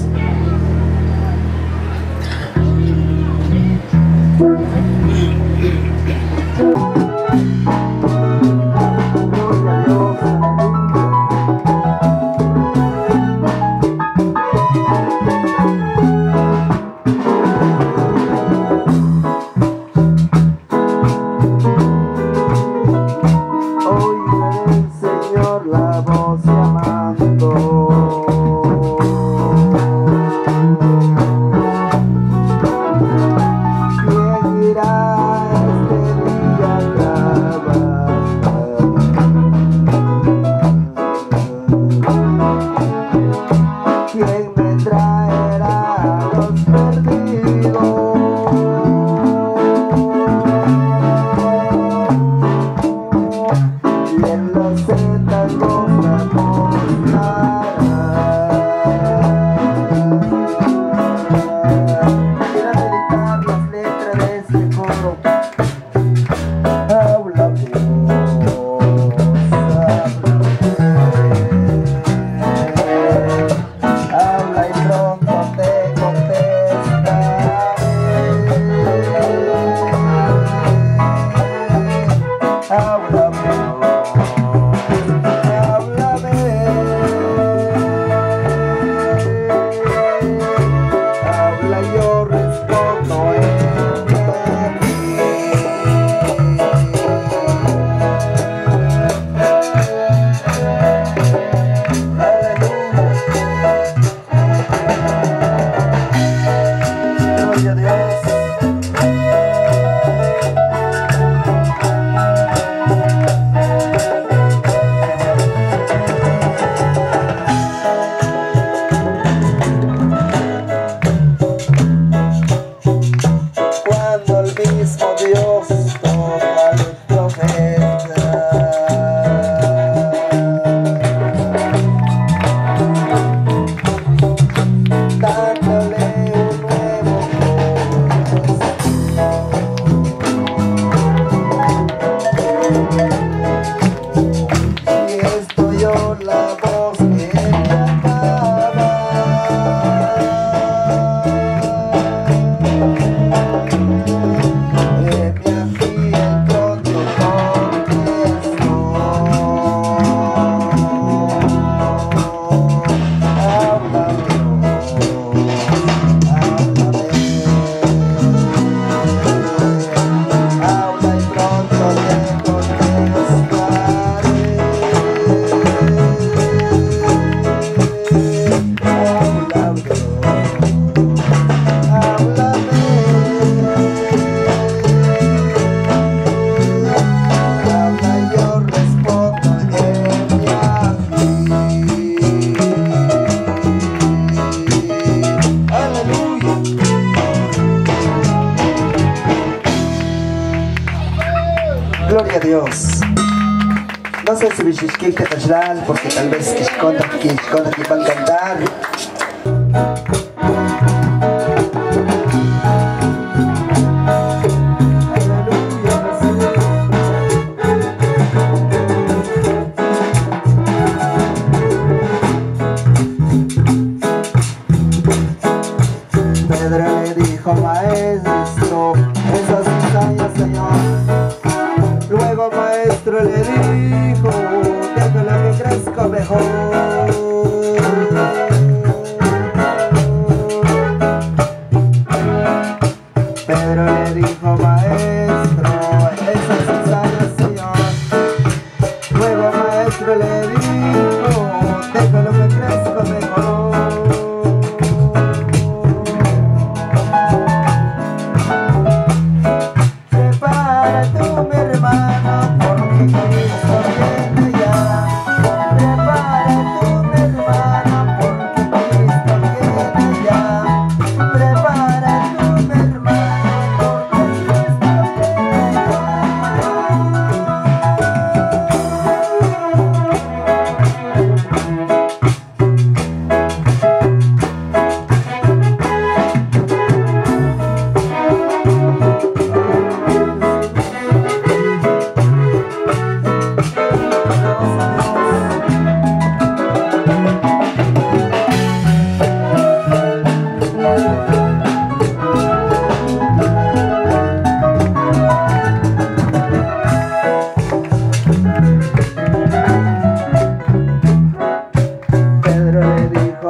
Gloria a Dios. No sé si Bishishkik te cachal, porque tal vez Kishkonda que van a cantar. Pedro le dijo: maestro, esas montañas, Señor. Luego maestro le dijo: déjala que crezca mejor.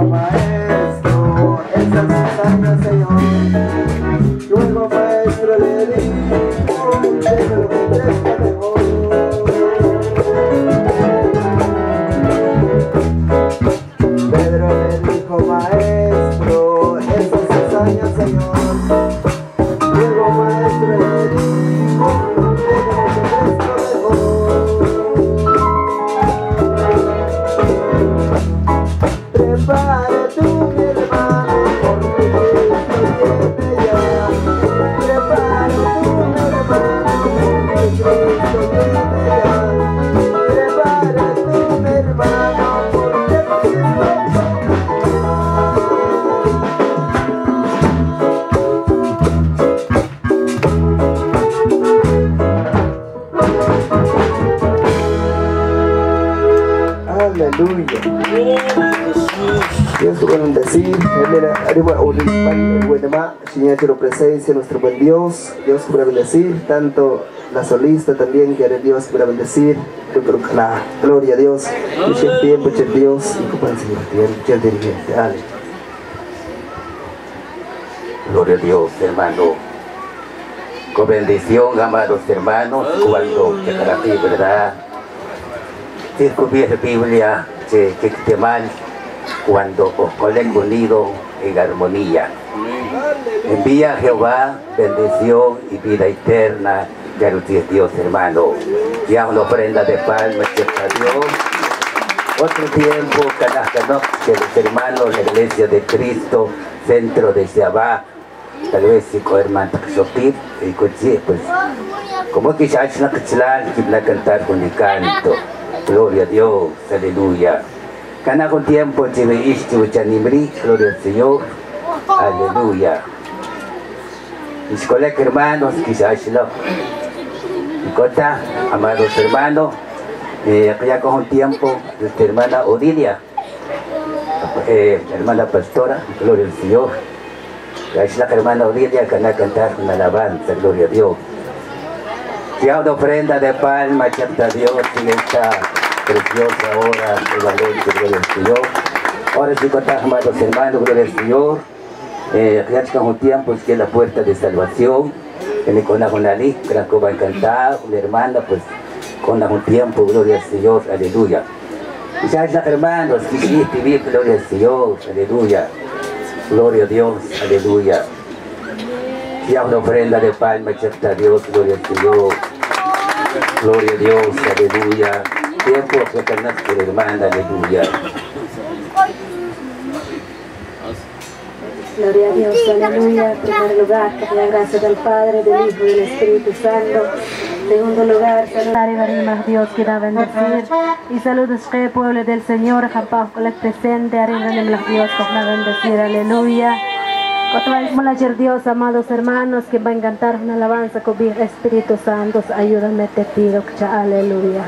maestro, esa cizaña, Señor. Luego, maestro, le dijo, déjalo que crezca mejor. Pedro le dijo, maestro, esa cizaña, Señor. Luego, maestro, le dijo, déjalo que crezca mejor. Prepara tú, mi hermano, porque Cristo viene ya. Prepara tú, mi hermano, porque Cristo viene ya. Prepara tú, mi hermano, porque Cristo viene. Aleluya. Dios va a bendecir, Señor, presencia, nuestro buen Dios. Dios va a bendecir, tanto la solista también, que Dios va a bendecir. La gloria a Dios, mucho tiempo, mucho Dios, y como el Señor, mucho dirigente. Ale. Gloria a Dios, hermano. Con bendición, amados hermanos, cuando llegará aquí, ¿verdad? Si escupiese Biblia, que te mal, cuando os colen unido en armonía. Envía a Jehová bendición y vida eterna, ya lo dice Dios, hermano. Ya una ofrenda de palmas a Dios. Otro tiempo, que los hermanos, la iglesia de Cristo, centro de Shabbat, tal vez si hermano Taxotir, y pues, como que ya es una cachlan, que va a cantar con el canto. Gloria a Dios, aleluya. Cana con tiempo, Chanimri, gloria al Señor, aleluya. Mis colegas hermanos, quizás no. Y cota, amados hermanos, ya con un tiempo, nuestra hermana Odilia, hermana pastora, gloria al Señor. Ya es la hermana Odilia que van a cantar una alabanza, gloria a Dios. Ya una ofrenda de palma, chapta Dios, en esta preciosa hora de valor, gloria al Señor. Ahora sí, amados hermanos, gloria al Señor. Ya con un tiempo, es que la puerta de salvación, que me conoce una lista, que va a cantar, una hermana, pues, con un tiempo, gloria al Señor, aleluya. Y ya es la hermanos, que sí, vivir, gloria al Señor, aleluya. Gloria a Dios, aleluya. Ya una ofrenda de palma, chapta Dios, gloria al Señor. Gloria a Dios, aleluya. Tiempo que canasta la hermana, aleluya. Gloria a Dios, aleluya. En primer lugar, que la gracia del Padre, del Hijo y del Espíritu Santo. En segundo lugar, saludar y venir a Dios que da bendecir. Y saludos que pueblo del Señor, Japón, con el presente, arriba a Dios que da bendecir, aleluya. Ayer Dios, amados hermanos, que va a cantar una alabanza con el Espíritu Santo, ayúdame, te pido, aleluya.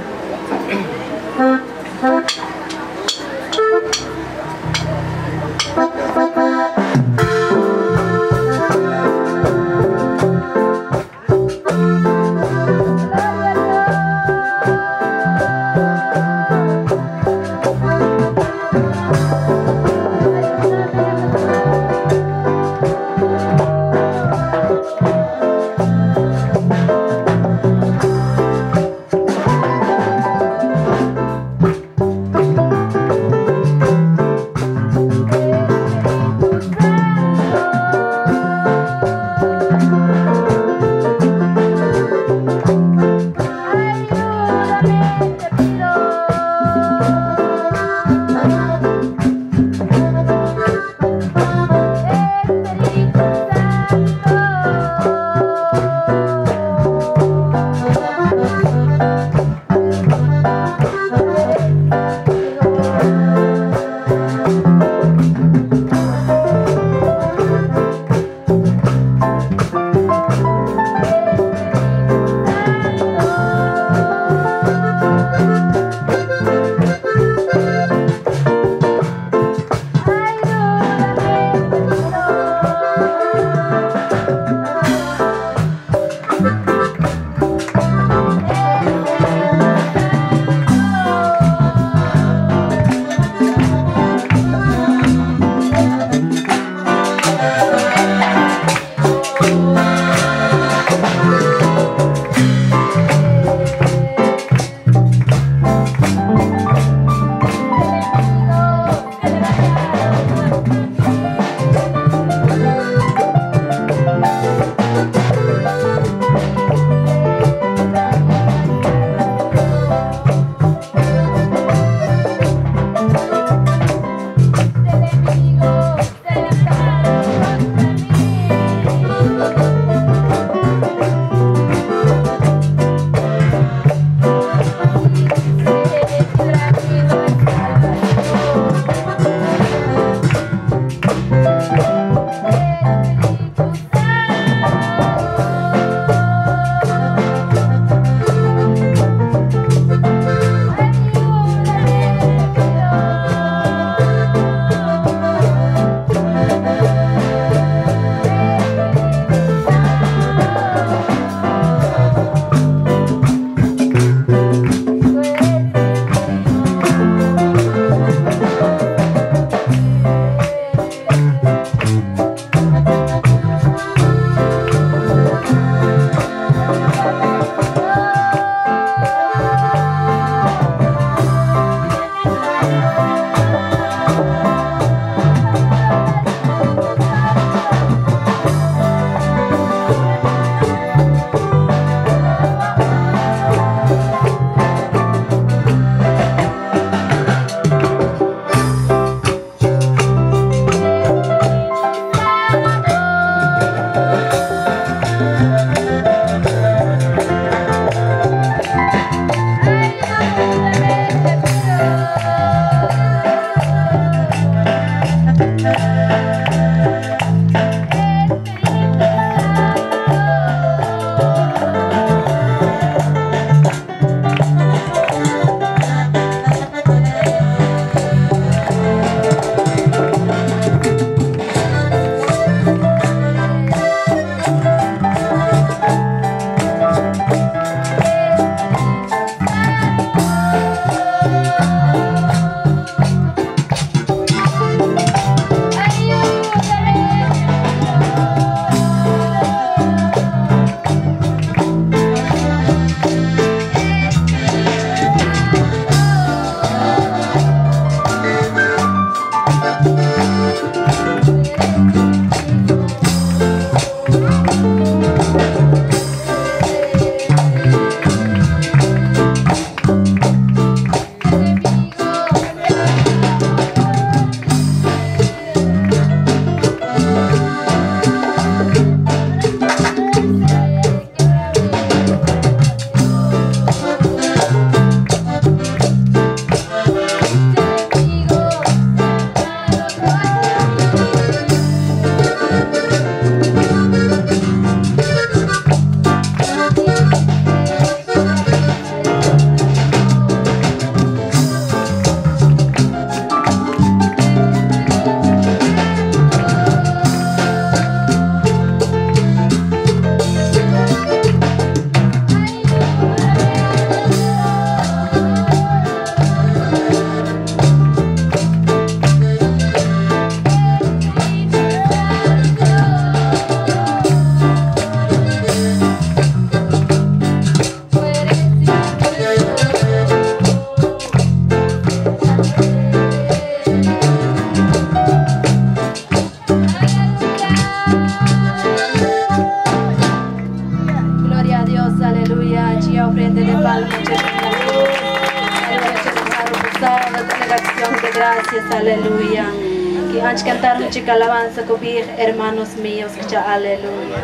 Aleluya. Que antes cantar un chica alabanza con hermanos míos, que ya aleluya.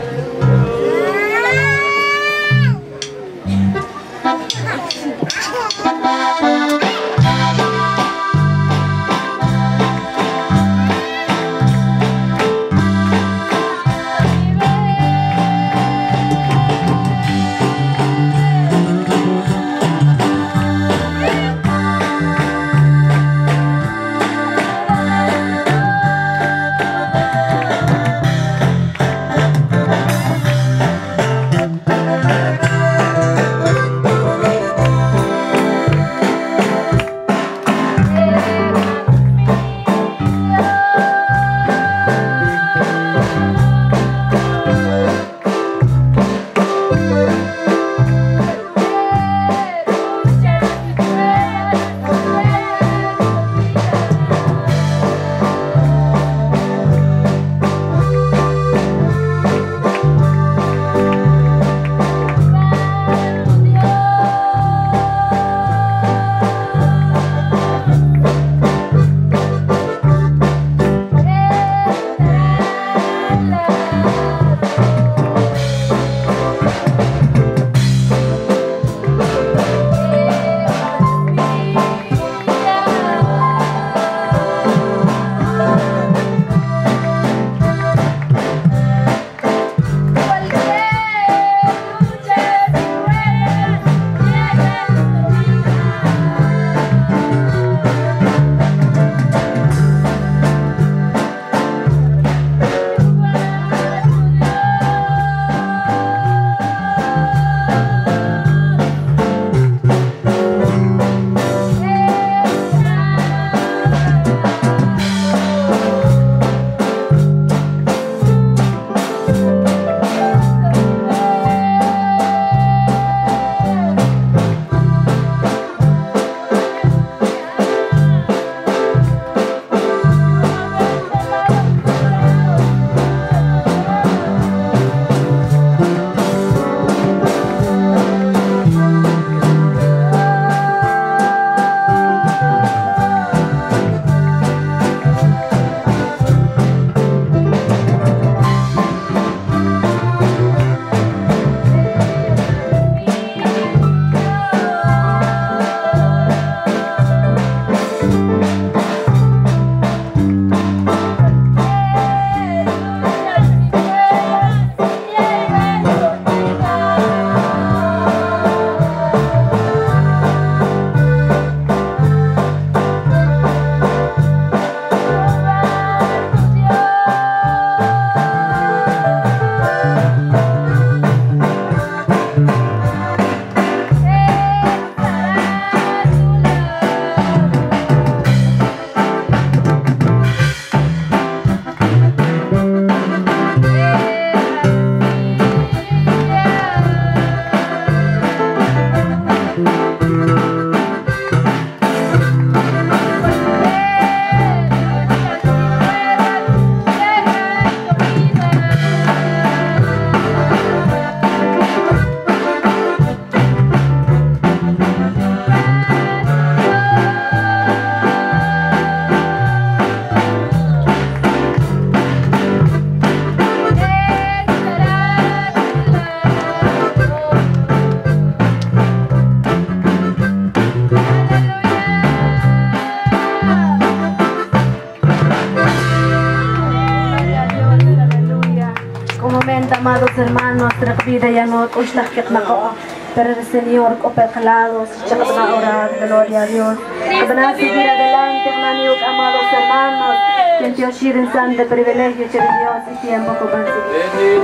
Primeramente, amados hermanos, vida ya no pero el Señor copelados, va a orar, gloria a Dios. Que van a seguir adelante, amados hermanos, que Dios en santo privilegio de Dios y tiempo que van a seguir.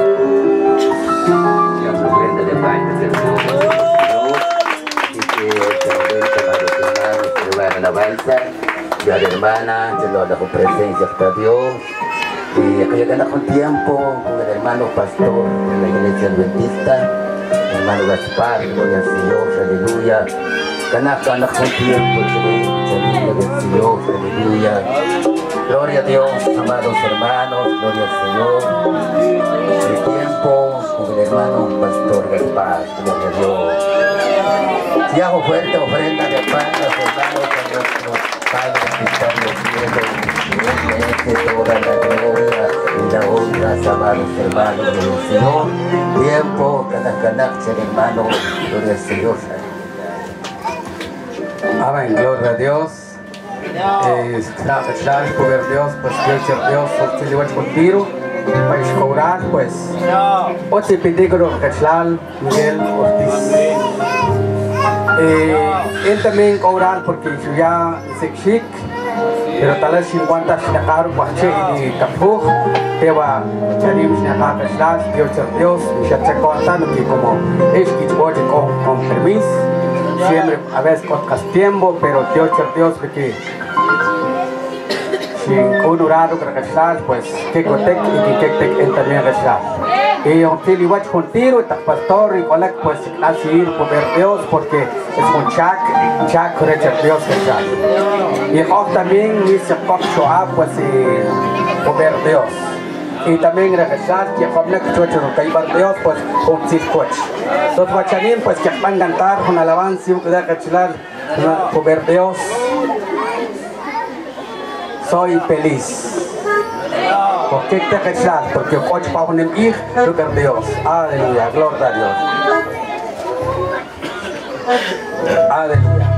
Yo a la hermana, yo lo hago presencia hasta Dios. Y acá ya con tiempo con el hermano pastor de la iglesia adventista, el hermano Gaspar, gloria al Señor, aleluya. Gana con tiempo, gloria al Señor, aleluya. Gloria a Dios, amados hermanos, gloria al Señor. El tiempo con el hermano pastor Gaspar, gloria a Dios. Y hago fuerte ofrenda de pan a los hermanos, a nuestros Padre que está en los cielos, merece toda la gloria y la honra, amados hermanos del Señor. Tiempo, canac, hermano, gloria al Señor. Amén, gloria a Dios. Gracias por Dios, pues que Dios os te lleva contigo. Para escorar, pues, o te pedigro Cachlal, Miguel Ortiz. Él también cobrar porque yo ya hice chic, pero tal vez 50 shinakar guache y capuj, te va a salir shinakar Cachlal, Dios, y ya se contando que como es que con permiso, siempre a veces con tiempo, pero Dios, porque si un horario para Cachlal, pues que cotec y que tec él también Cachlal. Y aunque le voy contigo, el pastor y colega, pues así ir por ver Dios, porque es un chac, Richard Dios Cachlal. Y yo también hice poco pues por ver Dios. Y también regresar, que yo me he que iba Dios, pues un circuito. Los guachanín, pues que van a cantar con alabanza y de Cachlal, por ver Dios. Soy feliz. ¿Por qué te quejas? Porque hoy para un hijo, yo quiero Dios. Aleluya, gloria a Dios. Aleluya.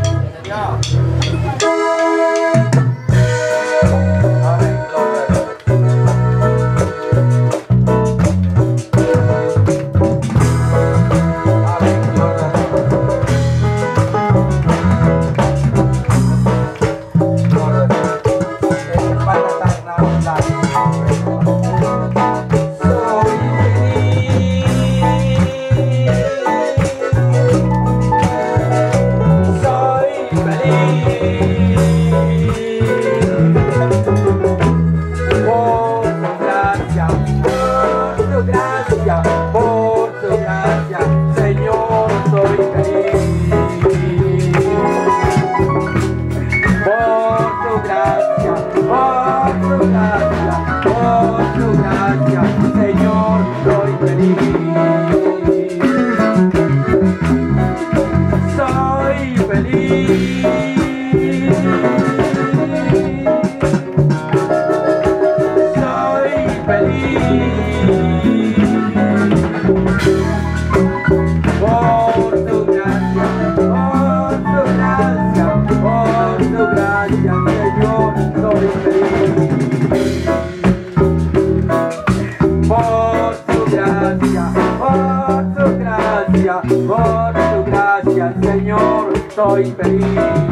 Soy feliz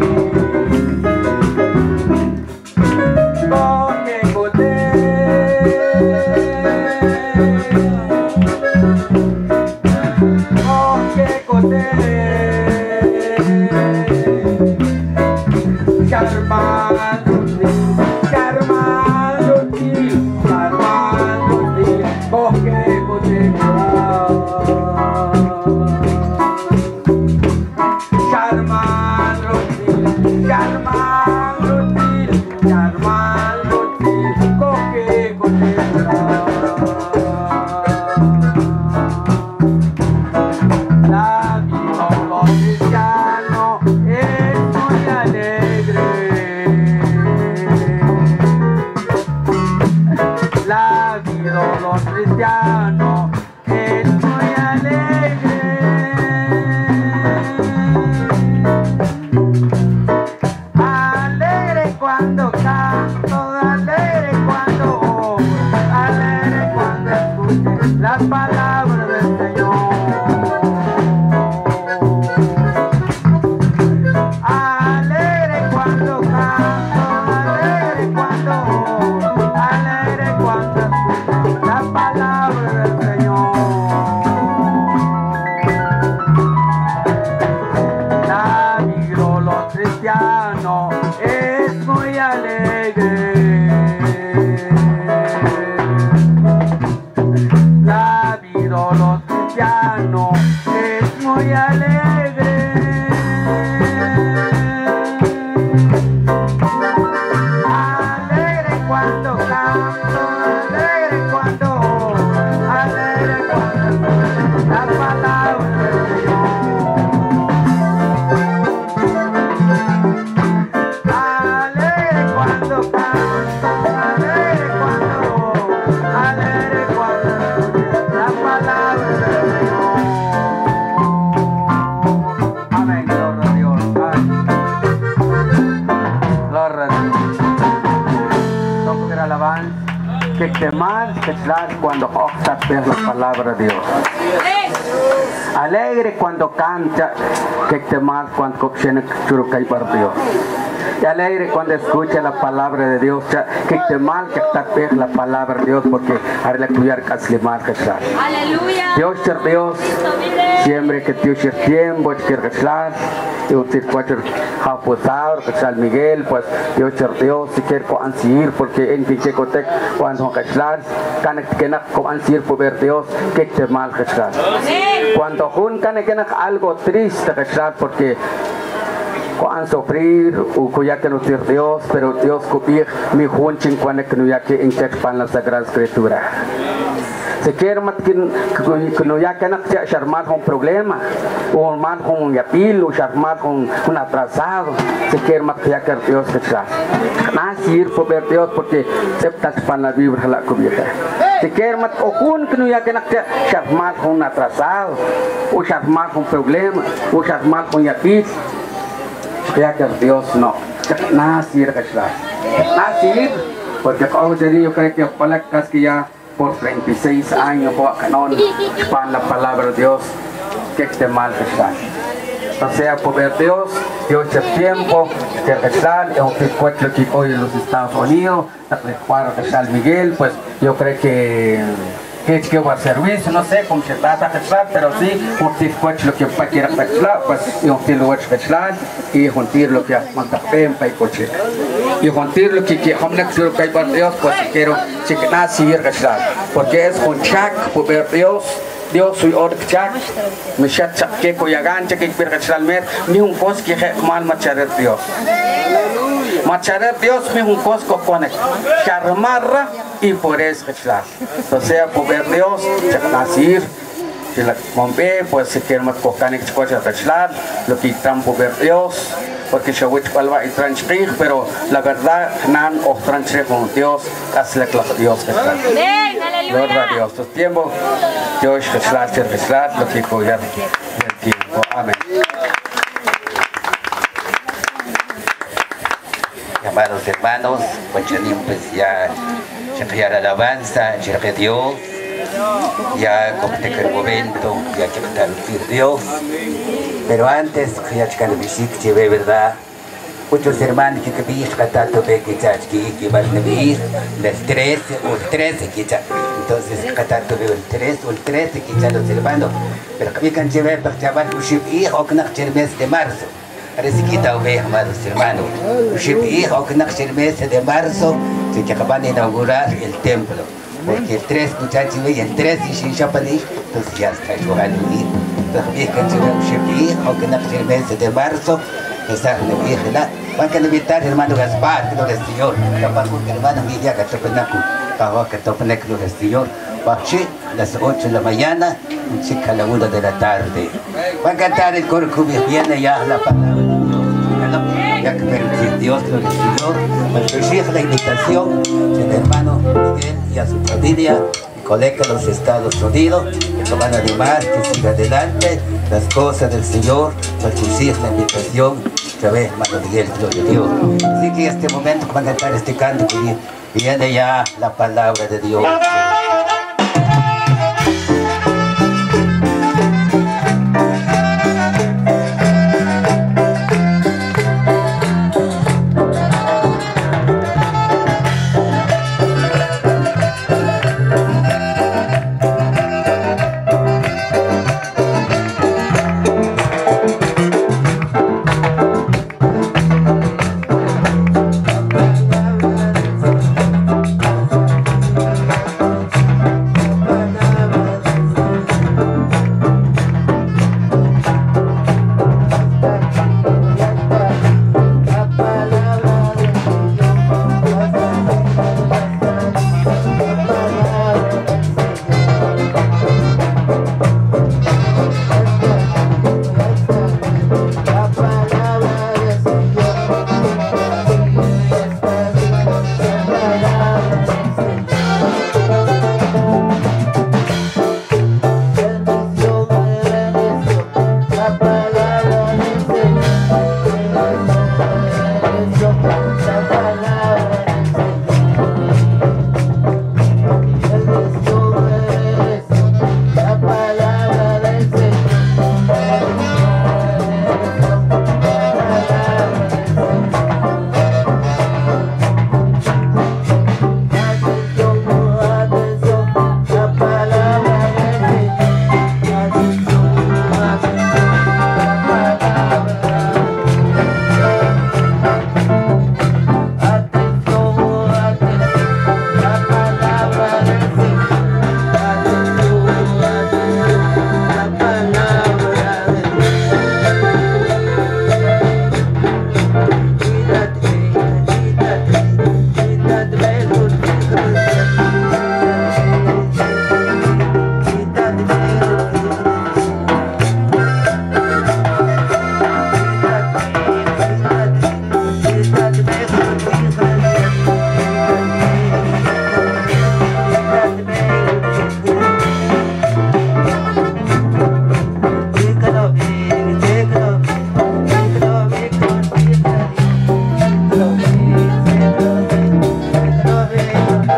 porque encontré Alegre cuando oro, alegre cuando escucho. canto alegre cuando la palabra del Señor. Alegre cuando canto, alegre cuando la palabra del Señor. Amén, gloria a Dios. Gloria a Dios. Toca la alabanza. Que te más que cuando oxas ves la palabra de Dios. Alegre cuando canta, que te más cuando copchena churucay para Dios. Y alegre cuando escucha la palabra de Dios, que te mal que ves la palabra de Dios, porque haré cuidar casi más que sea. Aleluya. Dios, siempre que Dios es tiempo, que reclar, y un circuito japosado, que San Miguel, pues Dios, si quiere coancir, porque en Pichecotec, cuando reclar, que no coancir por ver Dios, que te mal reclar. Cuando juntan que no algo triste reclar, porque cuando sufrir o ya que no tiene Dios, pero Dios copia mi junchin cuando que no ya que en la Sagrada Escritura. Se quiere que no ya que no sea charmar con problema, o mal con yapil, o charmar con un atrasado. Se quiere que ya que Dios que sea. Así ir por ver Dios porque se para la Biblia la cubierta. Se quiere que no ya que no sea charmar con un atrasado, o charmar con problema, o charmar con yapil. Ya que Dios no. Nasir que sea. Nasir, porque como yo creo que palabras que ya por 36 años por canón para la palabra de Dios que te mal que está. O sea, por ver Dios es tiempo que regresar es un circuito que hoy en los Estados Unidos, para de San Miguel, pues yo creo que va a servicio, no sé cómo se trata de regresar, pero sí, un circuito lo que quiera regresar, pues y un tiro regresar y juntar lo que manda pempa y coche. Y juntar lo que hombre que hay para Dios, pues quiero que nace regresar, porque es un chac por ver Dios soy orchak, me chat que coyagan que regresar mer, ni un cos que mal macharer Dios. Macharer Dios mi un cos con charmarra y por eso regresar. O sea, por ver Dios, nacer. Si la mombe, pues se quiere más cocan que puede regresar, lo que están por ver Dios. Porque se vuelve palva y transcribir, pero la verdad, nan o transcribir con Dios, hace la Dios que está. Gloria a Dios, tu tiempo, Dios que es lo que coger el tiempo. Amén. Amados hermanos, pues ya se la alabanza, se Dios. Ya como te el momento, ya que está Dios. Pero antes, ya que la visita se ve, ¿verdad? Muchos hermanos que viven tanto que van a vivir las 13 o 13 que ya. Entonces, tanto veo el 3 o el 13 que ya los hermanos. Pero que can se ve para llevar un ship o que nace el mes de marzo. Parece que está bien, amados hermanos. Un ship o que nace el mes de marzo, se van a inaugurar el templo. Porque el 3 muchachos y el 3 y sin chapaní, entonces ya está jugando bien. Entonces, que se ve un ship o que nace el mes de marzo, esa es la vieja. Van a invitar hermano Gaspar, que no es Señor. Capaz que hermano Miguel, que topenaco, que topenaco no es Señor. Bache, las 8 de la mañana, un chica a la 1 de la tarde. Van a cantar el coro que viene ya la palabra de Dios. Ya que permite Dios lo es Señor. Pues la invitación del hermano Miguel y a su familia, y colega de los Estados Unidos, que lo van a animar, que siga adelante las cosas del Señor, para recibir la invitación. Otra vez, hermano Miguel, gloria a Dios. Así que en este momento van a cantar este canto que viene ya la palabra de Dios.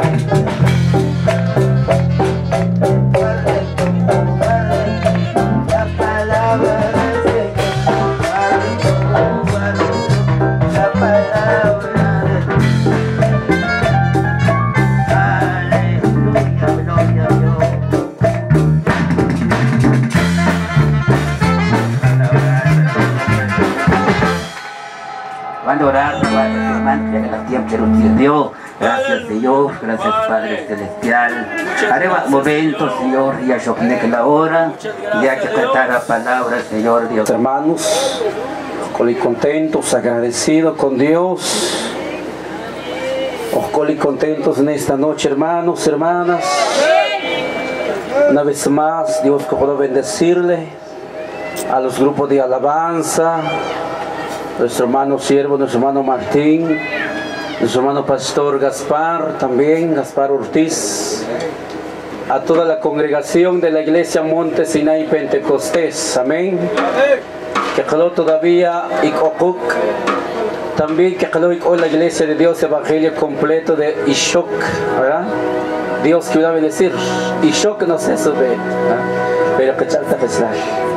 Van a orar, hermanos, ya que el tiempo se nos dio. Gracias, Señor, gracias, Padre Celestial. Haremos momentos, Señor, ya yo quiero que la hora, ya que cantar la palabra, Señor Dios. Hermanos, estoy contentos, agradecidos con Dios. Estoy contentos en esta noche, hermanos, hermanas. Una vez más, Dios que puedo bendecirle a los grupos de alabanza, nuestro hermano siervo, nuestro hermano Martín, nuestro hermano pastor Gaspar, también Gaspar Ortiz, a toda la congregación de la iglesia Monte Sinai Pentecostés, amén. Que todavía Ikokuk, también que hoy la iglesia de Dios Evangelio completo de Ishok, ¿verdad? Dios que iba a decir, Ishok no se sube, pero que chalta que está.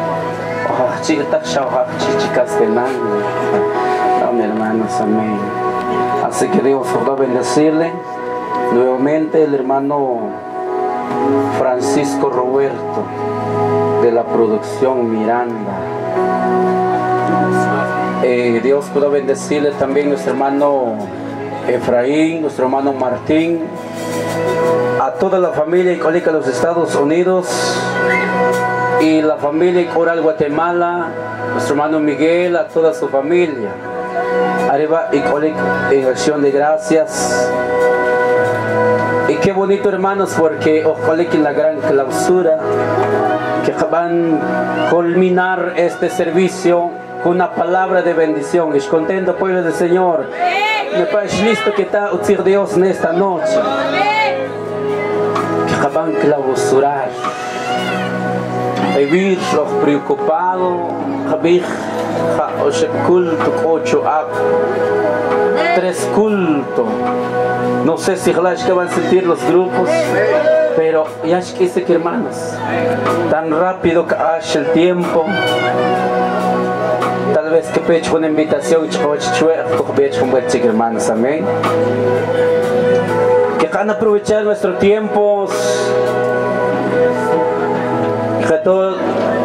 Chicas de no, mi hermanos, amén. Así que Dios va a bendecirle nuevamente el hermano Francisco Roberto de la producción Miranda. Dios pueda bendecirle también nuestro hermano Efraín, nuestro hermano Martín, a toda la familia icónica de los Estados Unidos y la familia Coral Guatemala, nuestro hermano Miguel, a toda su familia. Arriba icónica en acción de gracias. Y qué bonito, hermanos, porque ojalá en la gran clausura que van a culminar este servicio con una palabra de bendición. Es contento, pueblo del Señor. Me parece listo que está utir Dios en esta noche. Que van a clausurar. Vivir los preocupados. Culto 3 cultos. No sé si que van a sentir los grupos, pero ya es que sé que, hermanos, tan rápido que hace el tiempo. Tal vez que pecho una invitación, hermanos, amén. Que van a aprovechar nuestros tiempos. Que todo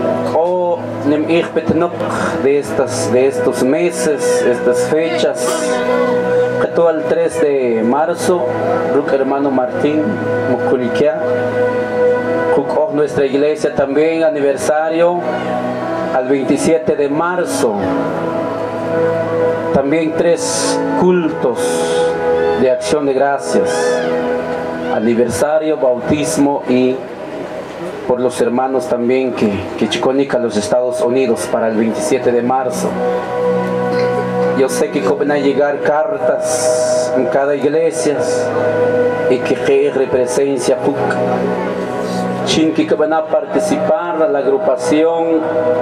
de estos meses, estas fechas, que todo el 3 de marzo, hermano Martín, nuestra iglesia también aniversario al 27 de marzo, también 3 cultos de acción de gracias, aniversario, bautismo y por los hermanos también que chiconica los Estados Unidos para el 27 de marzo. Yo sé que van a llegar cartas en cada iglesia y que represencia que van a participar a la agrupación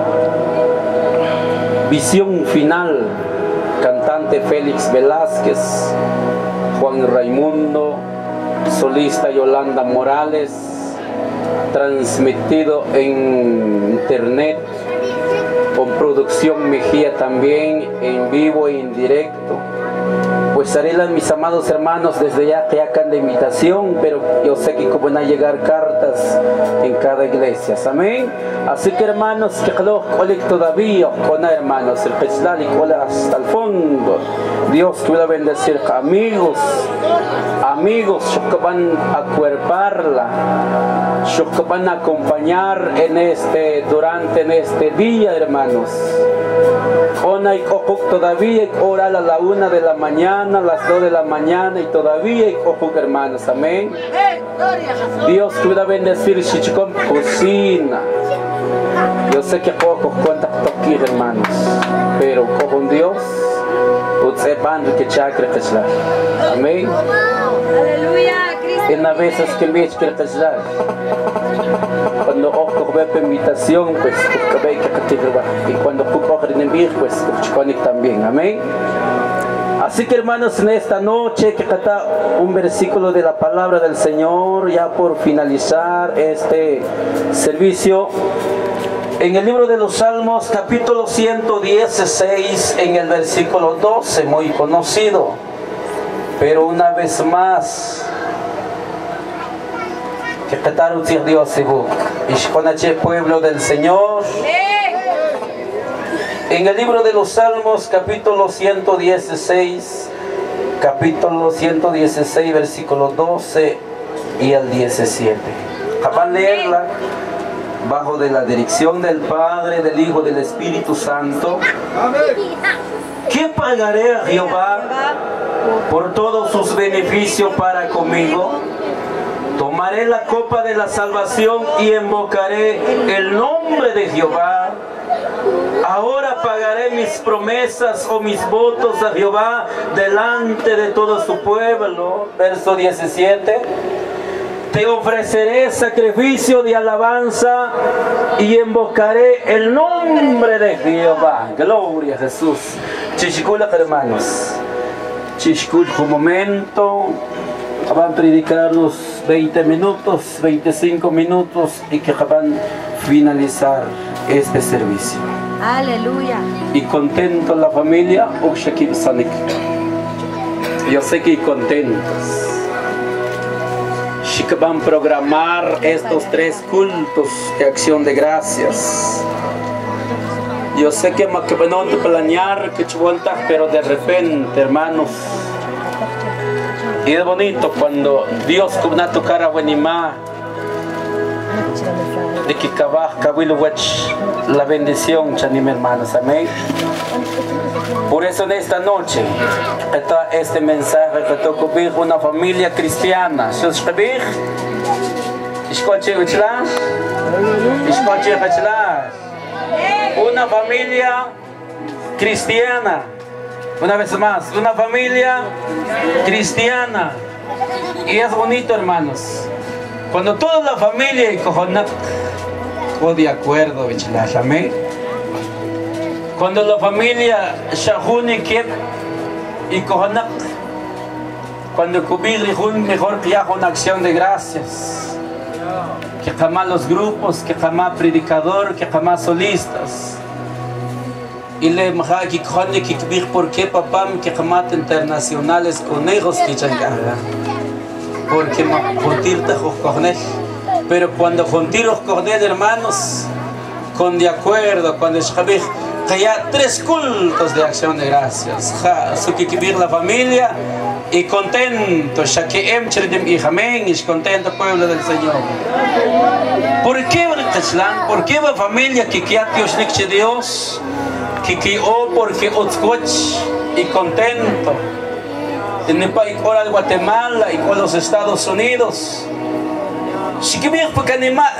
Visión Final, cantante Félix Velázquez, Juan Raimundo, solista Yolanda Morales, transmitido en internet, con producción Mejía también, en vivo e en directo. Pues haré las, mis amados hermanos, desde ya que hagan de invitación, pero yo sé que van a llegar cartas en cada iglesia, amén. Así que, hermanos, que todavía con hermanos, el Peslal y hasta el fondo. Dios te va a bendecir, amigos que van a acuerparla, que van a acompañar durante este día, hermanos. Todavía hay que orar a la 1 de la mañana, a las 2 de la mañana, y todavía hay que, hermanos, amén. Dios te va a bendecir, chichicón, cocina. Yo sé que poco contacto aquí, hermanos, pero con Dios, sepan que chakra que será. Amén. Aleluya, Cristo. En las veces que me quiere casar, cuando ojo ve invitación, pues y cuando ojo de envío, pues también. Amén. Así que hermanos, en esta noche que canta un versículo de la palabra del Señor, ya por finalizar este servicio, en el libro de los Salmos, capítulo 116, en el versículo 12, muy conocido, pero una vez más, que cantaron Dios y con el pueblo del Señor. En el libro de los Salmos, capítulo 116, versículo 12 y el 17. Van a leerla bajo de la dirección del Padre, del Hijo, del Espíritu Santo. ¿Qué pagaré a Jehová por todos sus beneficios para conmigo? Tomaré la copa de la salvación y invocaré el nombre de Jehová. Ahora pagaré mis promesas o mis votos a Jehová delante de todo su pueblo. Verso 17. Te ofreceré sacrificio de alabanza y invocaré el nombre de Jehová. Gloria a Jesús. Chichicula, hermanos. Chichicula, un momento. Van a predicarnos 20 minutos, 25 minutos y que van a finalizar este servicio. Aleluya. Y contento la familia Ukshakib Sanik. Yo sé que contentos. Que van a programar estos 3 cultos de acción de gracias. Yo sé que me van a planear que chuvolta, pero de repente, hermanos, y es bonito cuando Dios con a tocar a Wenimá de que la bendición, chanim hermanos, amén. Por eso en esta noche está este mensaje que toca ver una familia cristiana. Una familia cristiana. Una vez más, una familia cristiana. Y es bonito, hermanos, cuando toda la familia y cojonac de acuerdo, amén. Cuando la familia Shahuni y cojonac, cuando cubrir mejor que haga una acción de gracias, que jamás los grupos, que jamás predicador, que jamás solistas. Y le que cojones que cubrir porque papá que jamás internacionales conejos que changaga. Porque juntirte con pero cuando juntir los corneles, hermanos, con de acuerdo, cuando es que haya 3 cultos de acción de gracias, su que vivir la familia y contento, ya que y amén, y contento pueblo del Señor. ¿Por qué la familia que quiere Dios, que porque y contento? En el país de Guatemala y con los Estados Unidos. Si que bien porque anima,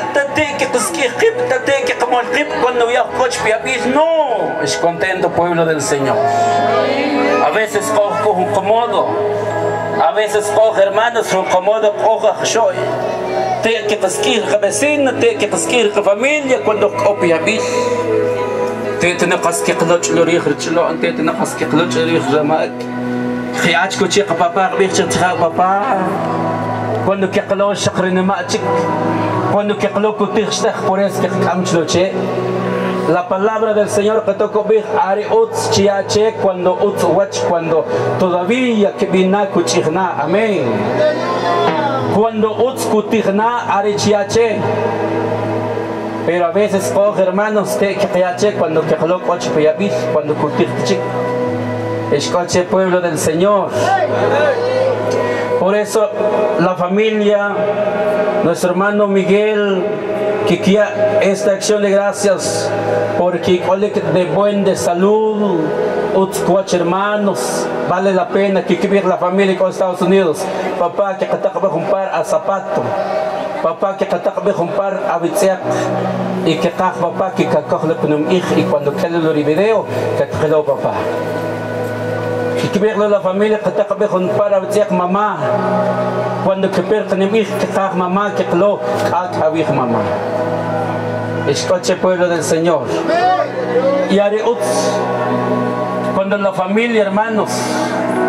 cuando voy a coche no, es contento pueblo del Señor. A veces cojo un comodo, a veces cojo hermanos un comodo, cojo soy. Te que tasquir la vecina, te que tasquir la familia cuando copia bis. Te no casque cloch lo rijo, ante te no casque cloch rijo mal. Khiach coche papá, bicho papá. Cuando que calo shakrin machik, cuando que calo kutirstach por es que camchloche. La palabra del Señor que tocó ver ari uts chiache cuando uts watch cuando todavía que vina kuchigna, amén. Cuando uts kutigna ari chiache. Pero a veces coge hermanos que chiache cuando que calo coche payabis cuando kutirchik. Escuche pueblo del Señor. Por eso la familia, nuestro hermano Miguel, que quiera esta acción de gracias, porque de buen de salud, otros hermanos, vale la pena que vivir la familia con Estados Unidos. Papá que te comprar a zapato, papá que te comprar a bitzek, y que papá que coge con y cuando quiere el video, que te lo papá. Que verlo la familia que te con para decir mamá cuando que perten mi que está mamá que lo a mamá. Escuche pueblo del Señor. Y haré cuando la familia hermanos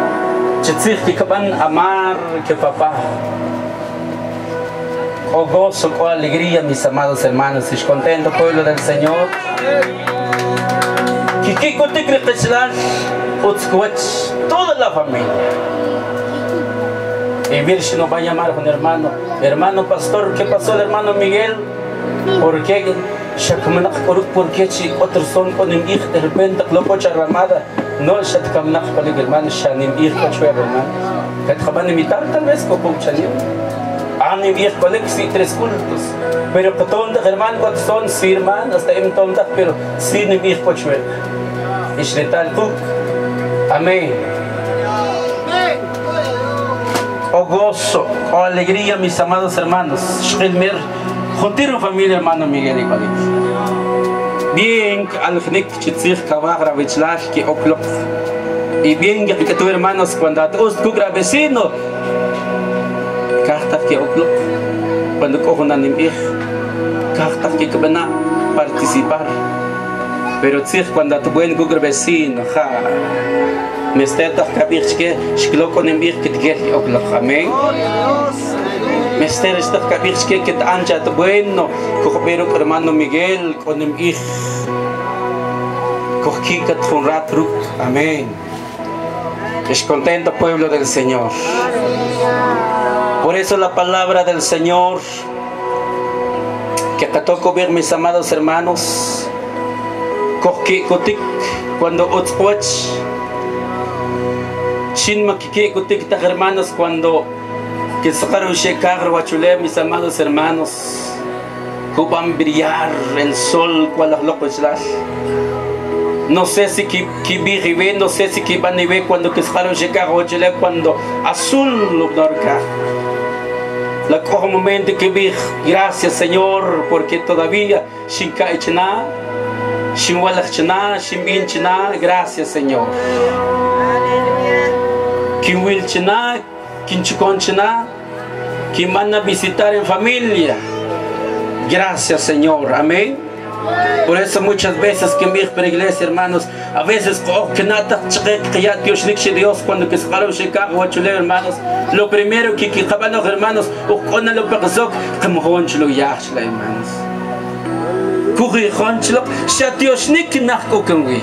Chitzich que van a amar que papá. Oh gozo, oh alegría, mis amados hermanos, y contento pueblo del Señor. Que contigo toda la familia. Y Virgen nos va a llamar con hermano pastor, ¿qué pasó el hermano Miguel? ¿Por qué? ¿Por qué otros son con el hijo de repente lo pocha ramada? No, ya te camnas con el hermano, ya ni hijo pocha hermano. Que te van a imitar tal vez con pocha ni. Ni hijo con él sí 3 cultos. Pero que todos los hermanos son sí hermanos, hasta en tontas, pero sí ni hijo pocha. Y si tal tú, amén. Oh gozo, oh alegría, mis amados hermanos. Shrilmer, juntiero familia hermano Miguel y Malik. Bien, al final chitzich kawagra vichlach que oklop. Y bien que tu hermanos cuando atos kugra vecino. Carta que oklop. Cuando cojan animir. Carta que van a participar. Pero tzich cuando tu buen kugra vecino, ja. Me está que shklo con envir que te oklop. Amén. Mester está que te anja tu bueno, cojero hermano Miguel con el hijo, cojika con ratruk, amén. Es contento pueblo del Señor. Por eso la palabra del Señor que te toco ver mis amados hermanos, cojik cuando otzpoch, shinma kike kotik ta hermanos cuando que sacaron checar guachule mis amados hermanos, que van a brillar el sol cual los locos. No sé si que vi, no sé si que van a ver cuando que sacaron checar guachule cuando azul lo dorca. La cojo momento que vi, gracias Señor, porque todavía sin caechna, sin walachna, sin binchna, gracias Señor. Que wilchna Quinchuconchina, que van a visitar en familia. Gracias Señor, amén. Por eso muchas veces que mi iglesia hermanos, a veces que nada Dios cuando que se pararon Chicago hermanos, lo primero que acaban los hermanos, o con lo pasó, como honchlo yachla hermanos. Kuhi honchlo, Dios ni que naco con güey.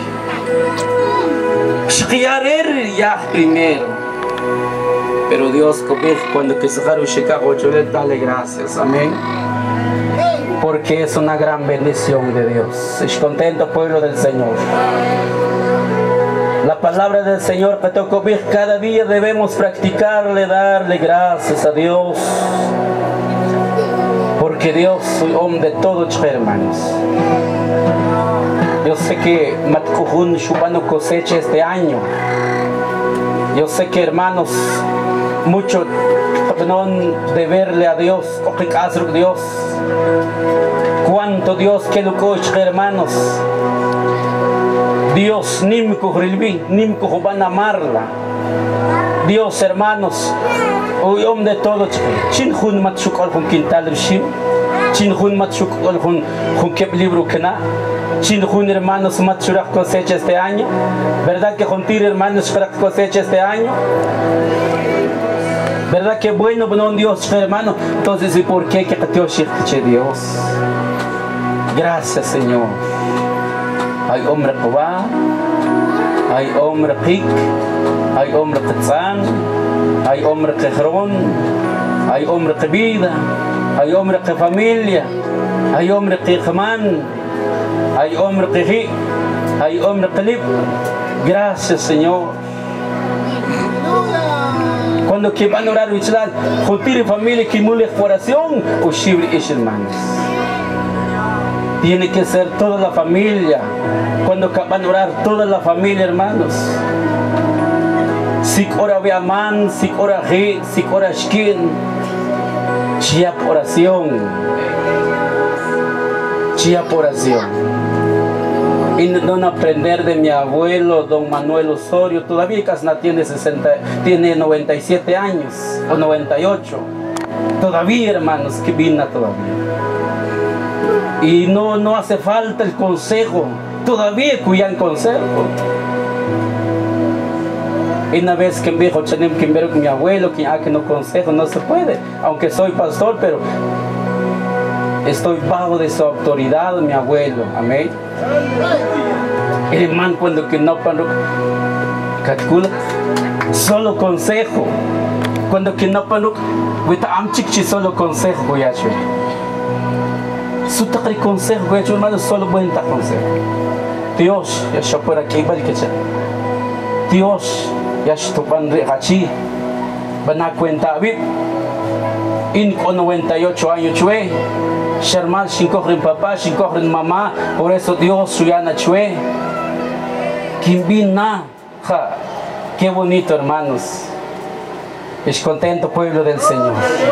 Shiarer ya primero. Pero Dios cuando que sacaron Chicago, yo le dale gracias, amén. Porque es una gran bendición de Dios. Es contento pueblo del Señor. La palabra del Señor que tocó ver cada día debemos practicarle, darle gracias a Dios. Porque Dios es hombre de todos hermanos. Yo sé que Matkujun Shubano cosecha este año. Yo sé que hermanos, mucho de verle a Dios, o Dios, cuánto Dios que lo coche hermanos, Dios nimco rilbi, nimco van a amarla, Dios hermanos, hoy hombre de todo, chinjun matchukol con quintal rishim, chinjun matchukol con qué libro que na. Chinjun hermanos machurak cosecha este año, ¿verdad que juntir hermanos para cosecha este año? ¿Verdad que bueno Dios hermano? Entonces ¿y por qué que te Dios? Gracias Señor. Hay hombre Cobá, hay hombre Pik, hay hombre Quetzán, hay hombre Quejrón, hay hombre que vida, hay hombre que familia, hay hombre que Jamán. Hay hombre que hay hombre que gracias Señor. Cuando que van a orar Wichlan, juntir familia que mule oración o shibri es hermanos. Tiene que ser toda la familia. Cuando van a orar toda la familia hermanos. Si ora veaman, si ora he, si ora shkin, chiap oración. Chiap oración. Y no aprender de mi abuelo, don Manuel Osorio, todavía Casna tiene 97 años, o 98. Todavía, hermanos, que vina todavía. Y no hace falta el consejo, todavía cuyan consejo. Y una vez que me dijo, que ver con mi abuelo, que no consejo, no se puede. Aunque soy pastor, pero estoy bajo de su autoridad, mi abuelo. Amén. El hermano cuando que no paro, calcula, solo consejo. Cuando que no paro, solo consejo voy a hacer. Su consejo voy a hacer, hermano, solo buen consejo. Dios, ya estoy por aquí, Dios, ya estoy aquí, van a cuenta, con 98 años, chue, Sherman, sin coger papá, sin coger mamá, por eso Dios, suyana, chue, Kimbina, qué bonito, hermanos, es contento pueblo del Señor.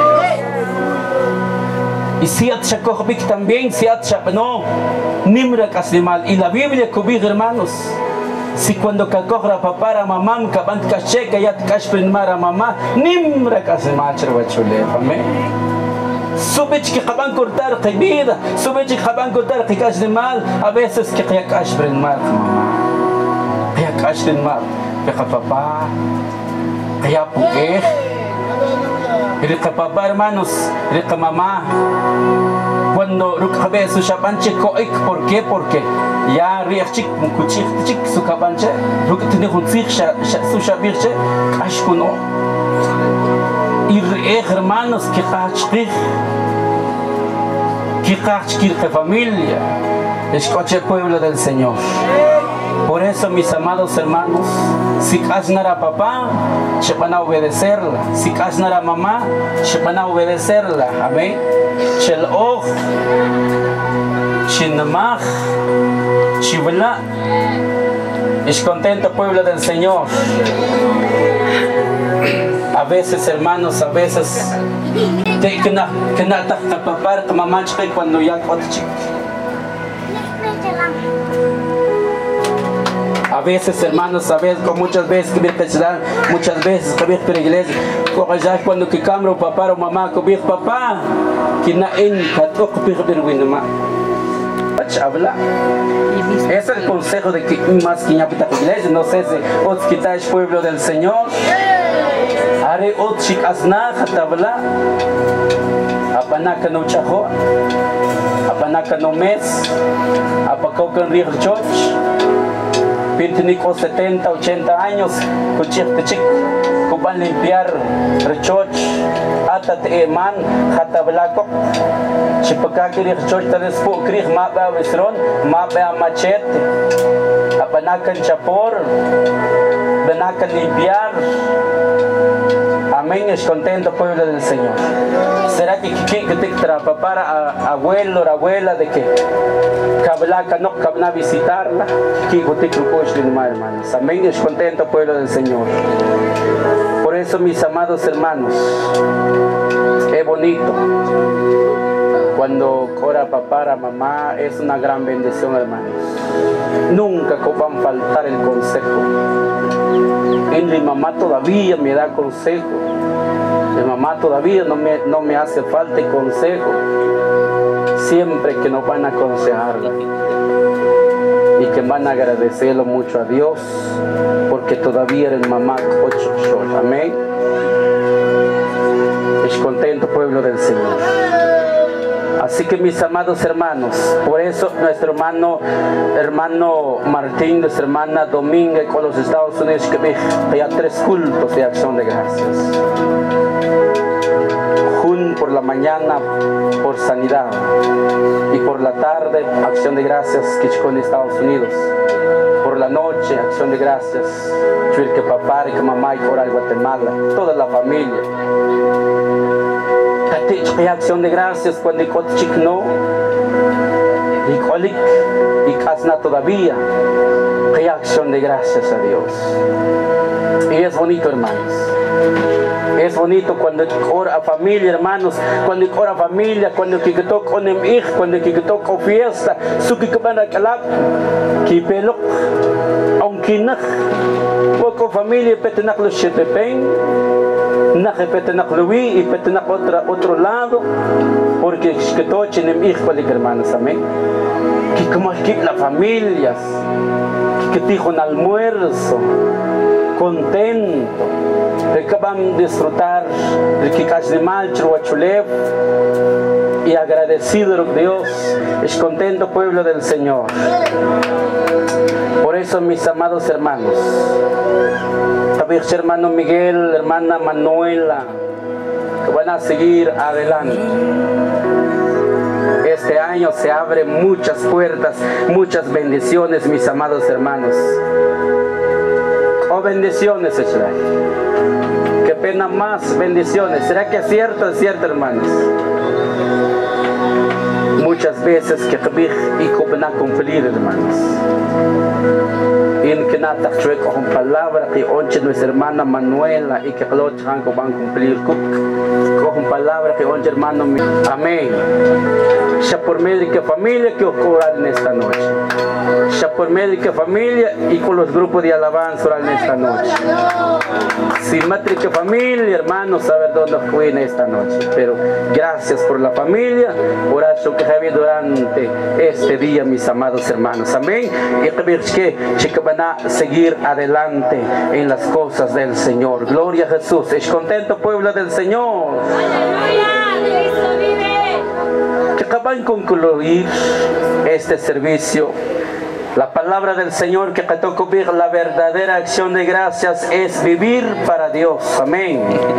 Y si Atchakovic también, si no, Nimra Caslimal. Y la Biblia cubrir, hermanos. Si cuando Kakora papara mamá, Kaban Kacheka, Yat Kashpinmara mamá, Nimra Caslimal, Chervachule, amén. Subech que Kaban cortar que vida, Subech que Kaban cortar que Kashlimal, a veces que Kashpinmar, mamá. Kashpinmar, que papá, que ya pugue. Rika papá, hermanos, rika mamá, cuando rukabe su chapanche coic, ¿por qué? Porque ya riachik, un cuchik, su capanche, ruka tiene un sig, su chabirche, ashkuno. Y hermanos, que kachkir familia, escuche pueblo del Señor. Por eso, mis amados hermanos, si casnara papá, se van a obedecerla. Si casnara mamá, se van a obedecerla. Amén. Shel och, shinamach, shivla. Es contento pueblo del Señor. A veces, hermanos, a veces, que na papá, mamá, cuando ya a veces, hermanos, a veces, muchas veces que muchas veces que por iglesia, cuando que cambio papá o mamá, que papá, que na en catok pirwinuma. Habla. Ese es el consejo de que más que ya pita iglesia, no sé si otros quitáis pueblo del Señor. Haré otros chicasna, hatabla. Apanaka no chajo, apanaka no mes, apacocan rir church. Pintinico 70, 80 años, cuchik, van a limpiar rechoch, atate eman, jatablaco, chipacaki rechoch, tales po, krij, mapa vesron, mapa machete, apanacan chapor, benacan limpiar. Amén, es contento pueblo del Señor. ¿Será que te para abuelo o abuela de que cablaca no cabna visitarla? Que te cruzó hermanos. Amén, es contento pueblo del Señor. Por eso, mis amados hermanos, es bonito cuando cora papá, mamá, es una gran bendición, hermanos. Nunca van a faltar el consejo. En mi mamá todavía me da consejo. Mi mamá todavía no me hace falta el consejo. Siempre que nos van a aconsejarla. Y que van a agradecerlo mucho a Dios. Porque todavía eres mamá 8. Amén. Es contento pueblo del Señor. Así que mis amados hermanos, por eso nuestro hermano Martín, nuestra hermana Dominga con los Estados Unidos, que hay 3 cultos de acción de gracias. Por la mañana, por sanidad, y por la tarde, acción de gracias que con Estados Unidos. Por la noche, acción de gracias, que papá, que mamá y Coral Guatemala, toda la familia. Hay acción de gracias cuando no y casna todavía. Hay acción de gracias a Dios. Y es bonito, hermanos. Es bonito cuando ora a familia, hermanos, cuando ora familia, cuando que toca con el hijo, cuando que toca fiesta, su que van a calar, que pelo, aunque no, poco familia petenac los chepepen, no petenac Luis y petenac otro lado, porque que toca en el hijo, hermanos, amén. Que como aquí las familias, que dijo un almuerzo. contento, de que vamos a disfrutar de que casi mal chulev y agradecido a Dios, es contento pueblo del Señor. Por eso, mis amados hermanos, hermano Miguel, hermana Manuela, que van a seguir adelante. Este año se abren muchas puertas, muchas bendiciones, mis amados hermanos. Oh, bendiciones, Echlay. Qué pena más bendiciones. ¿Será que es cierto? Es cierto, hermanos. Muchas veces que van a cumplir, hermanos. En que nada con palabra que onche nuestra hermana Manuela y que lo van a cumplir con palabra que onche hermano. Amén. Ya por medio de familia que ocurra en esta noche. Ya por medio de familia y con los grupos de alabanza en esta noche. Sin matriz familia, hermanos, saber dónde fue en esta noche. Pero gracias por la familia, por eso que había durante este día, mis amados hermanos. Amén. Y que van a seguir adelante en las cosas del Señor. Gloria a Jesús. Es contento pueblo del Señor. Que acaban de concluir este servicio. La palabra del Señor que tocó ver la verdadera acción de gracias es vivir para Dios. Amén.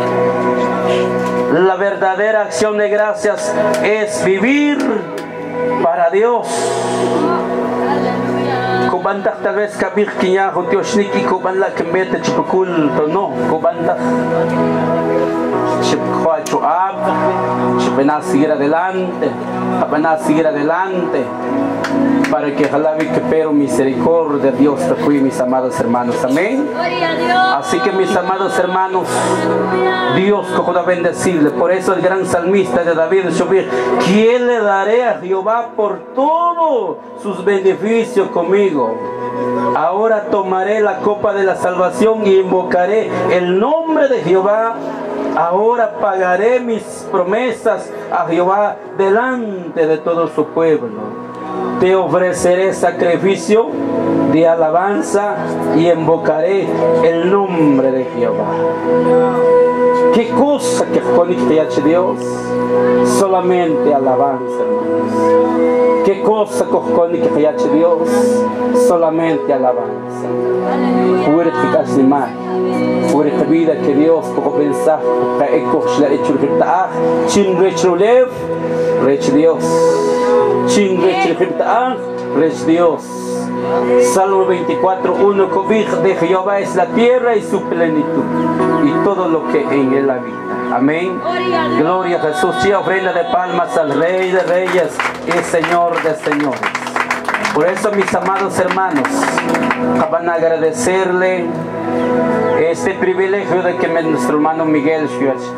La verdadera acción de gracias es vivir para Dios. Kubantak tal vez kabir kinya hotioshniki kubanla kembete chipukul no kubantak chipkwa chuab chipena seguir adelante, apena seguir adelante. Para que jalabi que pero misericordia de Dios te fui, mis amados hermanos. Amén. Así que mis amados hermanos, Dios coja bendecirle. Por eso el gran salmista de David Shobir, ¿quién le daré a Jehová por todos sus beneficios conmigo? Ahora tomaré la copa de la salvación y invocaré el nombre de Jehová. Ahora pagaré mis promesas a Jehová delante de todo su pueblo. Te ofreceré sacrificio de alabanza y invocaré el nombre de Jehová. ¿Qué cosa que conecte a Dios? Solamente alabanza, hermanos. ¿Qué cosa que conecte a Dios? Solamente alabanza. Purificar sin más. Por esta vida que Dios puede pensar, que ecos la hecho el taaj, chin rechulev, rech Dios. Chin rech Dios. Salmo 24:1, cobij de Jehová es la tierra y su plenitud y todo lo que en él habita. Amén. Gloria a Jesús. Sí, ofrenda de palmas al Rey de Reyes y Señor de Señores. Por eso, mis amados hermanos, van a agradecerle este privilegio de que nuestro hermano Miguel,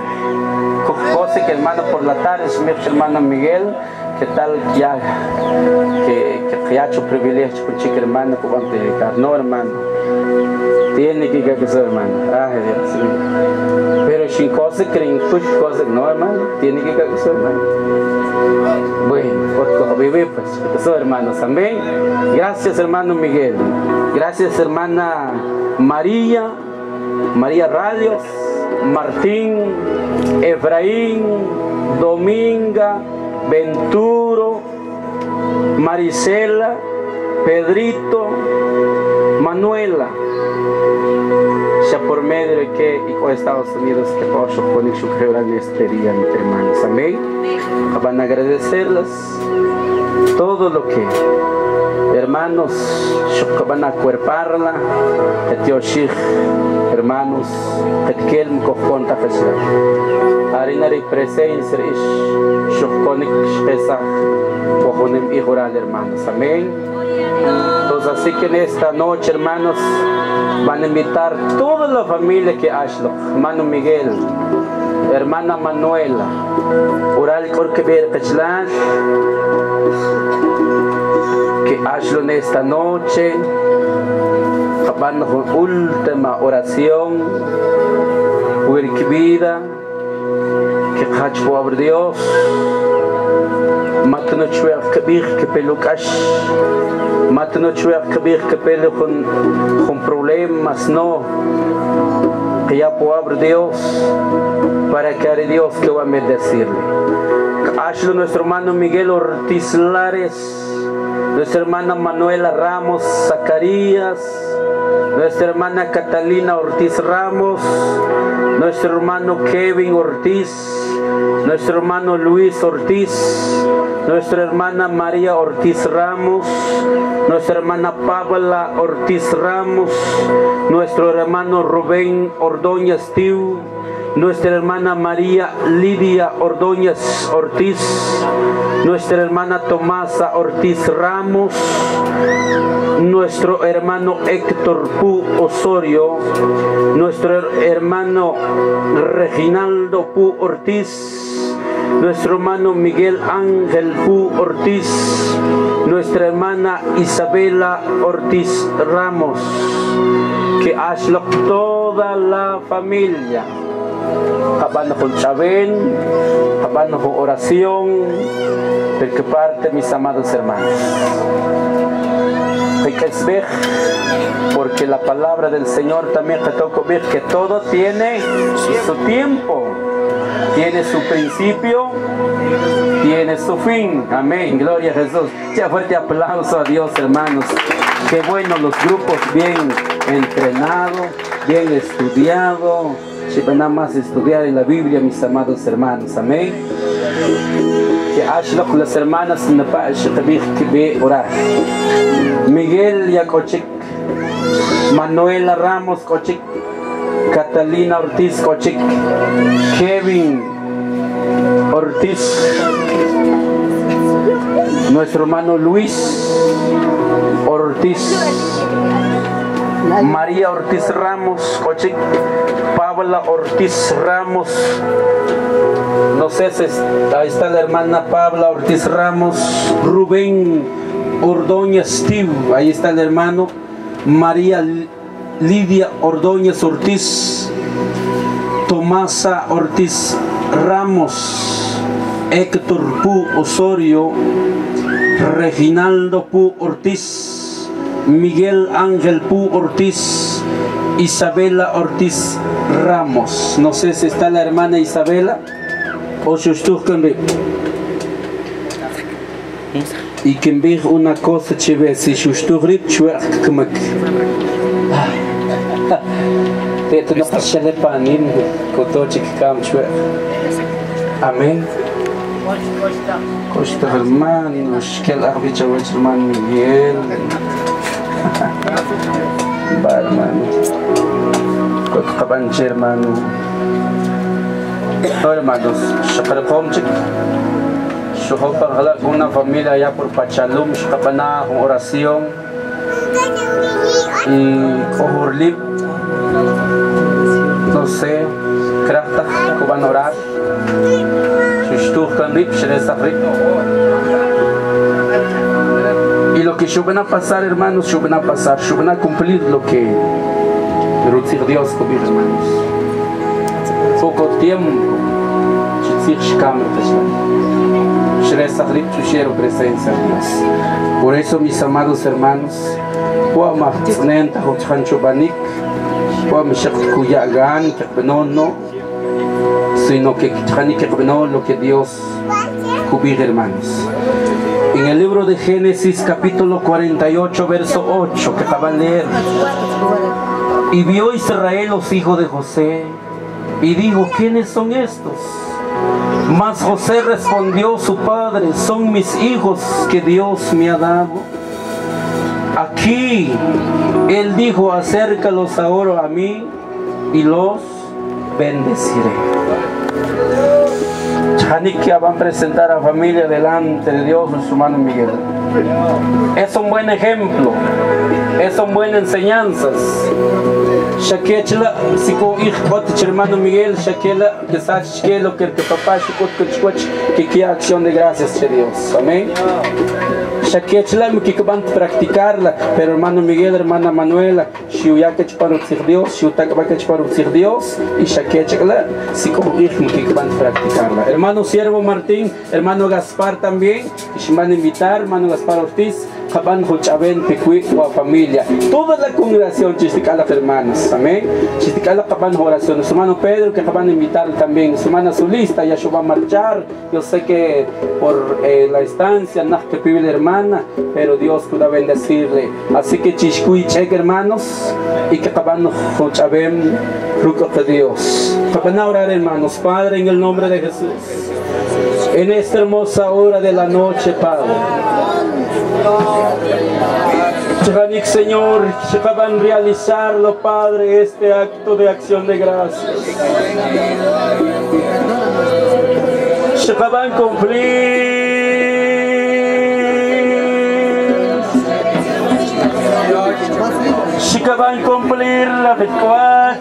cosa que hermano por la tarde, mi hermano Miguel, que tal ya que ha hecho privilegio con chico hermano, no hermano, tiene que ser hermano, ay Dios mío. Pero sin cosa creen cosa no hermano, tiene que ser hermano. Bueno, porque vive pues, son hermanos, amén. Gracias hermano Miguel, gracias hermana María Radios, Martín, Efraín, Dominga, Venturo, Marisela, Pedrito, Manuela. Ya por medio de que y con Estados Unidos que puedo poner su creo en este día, mis hermanos, amén. Van a agradecerles todo lo que hermanos van a cuerparla, hermanos, que él me conta fechar. Arinari presencia es shokonik shpesa bojonem y joral, hermanos, amén. Entonces así que en esta noche, hermanos, van a invitar toda la familia que Ashlo, hermano Miguel, hermana Manuela, oral porque ver Pechlan, que Ashlo en esta noche van a una última oración, vida, que Hach por Dios, matno chuer kabir que pelucash, matno chuer kabir que pelo con problemas, no. Que ya puedo abrir Dios para que haré Dios que va a bendecirle. Hazlo nuestro hermano Miguel Ortiz Lares, nuestra hermana Manuela Ramos Zacarías, nuestra hermana Catalina Ortiz Ramos, nuestro hermano Kevin Ortiz, nuestro hermano Luis Ortiz, nuestra hermana María Ortiz Ramos, nuestra hermana Paula Ortiz Ramos, nuestro hermano Rubén Ordóñez Tiu, nuestra hermana María Lidia Ordóñez Ortiz, nuestra hermana Tomasa Ortiz Ramos, nuestro hermano Héctor Pu Osorio, nuestro hermano Reginaldo Pu Ortiz, nuestro hermano Miguel Ángel Pu Ortiz, nuestra hermana Isabela Ortiz Ramos, que hazlo toda la familia, acabando con Chabén, acabando con oración, de que parte mis amados hermanos. Porque la palabra del Señor también te toca ver que todo tiene su tiempo, tiene su principio, tiene su fin. Amén, gloria a Jesús. Ya fuerte aplauso a Dios, hermanos. Qué bueno los grupos bien entrenados, bien estudiados. Nada más estudiar en la Biblia, mis amados hermanos. Amén. Que ashloch las hermanas que ve orar. Miguel Yacochic, Manuela Ramos Cochic, Catalina Ortiz Cochic, Kevin Ortiz, nuestro hermano Luis Ortiz, María Ortiz Ramos Cochic, Paula Ortiz Ramos, no sé si ahí está la hermana Paula Ortiz Ramos, Rubén Ordóñez Tiu, ahí está el hermano María Lidia Ordóñez Ortiz, Tomasa Ortiz Ramos, Héctor Pu Osorio, Reginaldo Pu Ortiz, Miguel Ángel Pu Ortiz, Isabela Ortiz Ramos. No sé si está la hermana Isabela o si usted y que ve una cosa chévere, si usted rip chueck como te no pasa de panin cotoche que cam chueck. Amén. Costa hermanos, que el árbitro hermano Miguel. Barman. Kot hermano. No, hermanos, yo para una familia allá por Pachalum, Shkapana, con oración y Kohurlip, no sé, Krafta, que van a orar, y lo que yo van a pasar, hermanos, yo van a pasar, yo van a cumplir lo que Dios con mis hermanos. Poco tiempo, presencia de Dios. Por eso, mis amados hermanos, sino que lo que Dios cubrir, hermanos. En el libro de Génesis, capítulo 48, verso 8, que acaba de leer. Y vio Israel los hijos de José, y dijo: ¿quiénes son estos? Mas José respondió su padre: son mis hijos que Dios me ha dado. Aquí él dijo: acércalos ahora a mí y los bendeciré. Chanikia van a presentar a la familia delante de Dios, su hermano Miguel. Es un buen ejemplo Son buenas enseñanzas. Shakechla, si con hijo hermano Miguel, Shakela, que sabes que lo que papá que acción de gracias de Dios. Amén. Shakechla, que van a practicarla, pero hermano Miguel, hermana Manuela, si ya que para Dios, si usted va a para Dios, y Shakechla, si con hijo que van a practicarla. Hermano Siervo Martín, hermano Gaspar también, y si van a invitar, hermano Gaspar Ortiz, Jaban Huchaben, Picuí, o familia. Toda la congregación, chisticala hermanas, amén. Chisticala Jaban oración. Su hermano Pedro, que van a invitar también. Su hermana Zulista, ya va a marchar. Yo sé que por la estancia, no que vive la hermana, pero Dios pueda bendecirle. Así que chiscuy, cheque hermanos, y que Jaban Huchaben, ruco de Dios. Jaban a orar hermanos, Padre, en el nombre de Jesús. En esta hermosa hora de la noche, Padre. Señor, que van a realizarlo, Padre, este acto de acción de gracias. Se van a cumplir. Se van a cumplir la verdad.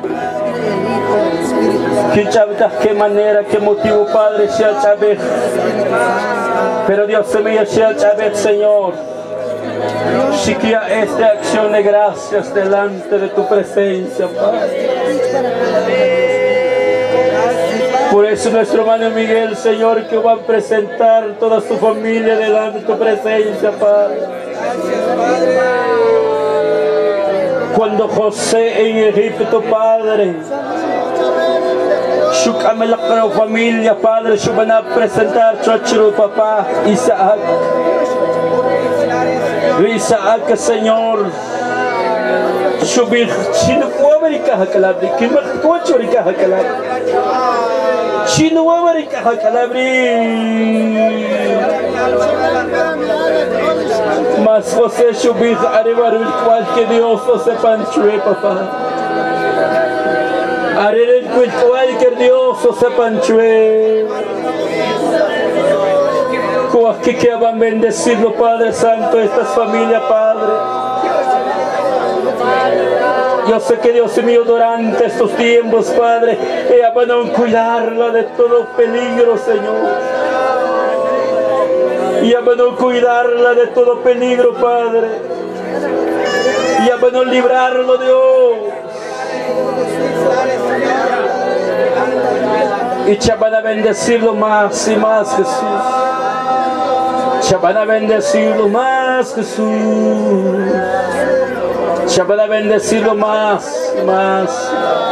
Qué manera, qué motivo, Padre, sea saber. Pero Dios mío, sea saber, Señor. Siquiera esta acción de gracias delante de tu presencia, Padre. Por eso nuestro hermano Miguel, Señor, que va a presentar toda su familia delante de tu presencia, Padre. Cuando José en Egipto, Padre, su familia, Padre, su van a presentar su papá, Isaac. Isaac, Señor, subir, si no puedo ver que hakalabri, que me cocho que hakalabri, si no puedo ver que hakalabri, mas José subir arriba el cual que Dios no se panchue, papá. Arriba el cual que Dios no se panchue. Que van a bendecirlo, Padre Santo, estas familias, Padre. Yo sé que Dios mío, durante estos tiempos, Padre, van a cuidarla de todo peligro, Señor. Y van a cuidarla de todo peligro, Padre. Y van a librarlo, Dios. Y ya van a bendecirlo más y más, Jesús. Ya van a bendecirlo más, Jesús. Ya van a bendecirlo más, más.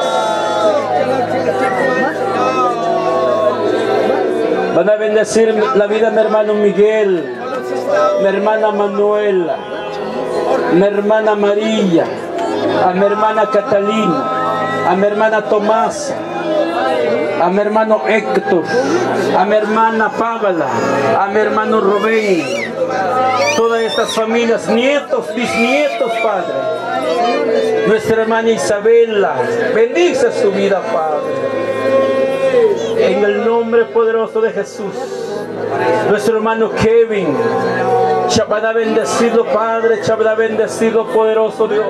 Van a bendecir la vida de mi hermano Miguel, mi hermana Manuela, mi hermana María, a mi hermana Catalina, a mi hermana Tomasa, a mi hermano Héctor, a mi hermana Pavala, a mi hermano Rubén, todas estas familias, nietos, bisnietos, Padre. Nuestra hermana Isabela, bendice su vida, Padre. En el nombre poderoso de Jesús. Nuestro hermano Kevin, ya van a bendecirlo, Padre, ya van a bendecirlo, poderoso Dios.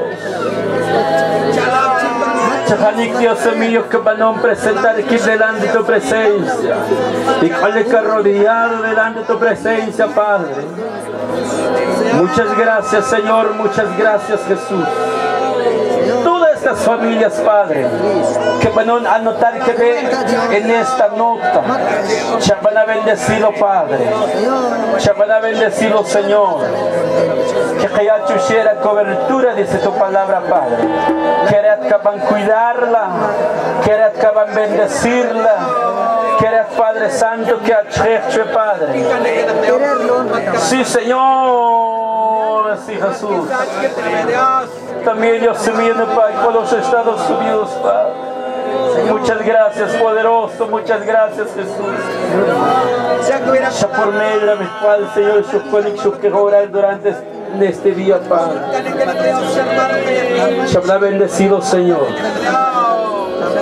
Dios mío, que van a presentar aquí delante de tu presencia y que rodeado delante de tu presencia, Padre. Muchas gracias, Señor, muchas gracias, Jesús. Todas estas familias, Padre, que van a anotar que ven en esta nota, ya van a bendecirlo, Padre, ya van a bendecirlo, Señor. Que haya chuchera cobertura, dice tu palabra, Padre. Que van a cuidarla, que van a bendecirla, que Padre Santo, que acheche, Padre. Sí, Señor, sí, Jesús. También Dios mío, Padre, por los Estados Unidos, Padre. Muchas gracias, poderoso, muchas gracias, Jesús. Ya por medio de mi Padre, Señor, yo que orar durante este día, Padre. Ya habrá bendecido, Señor.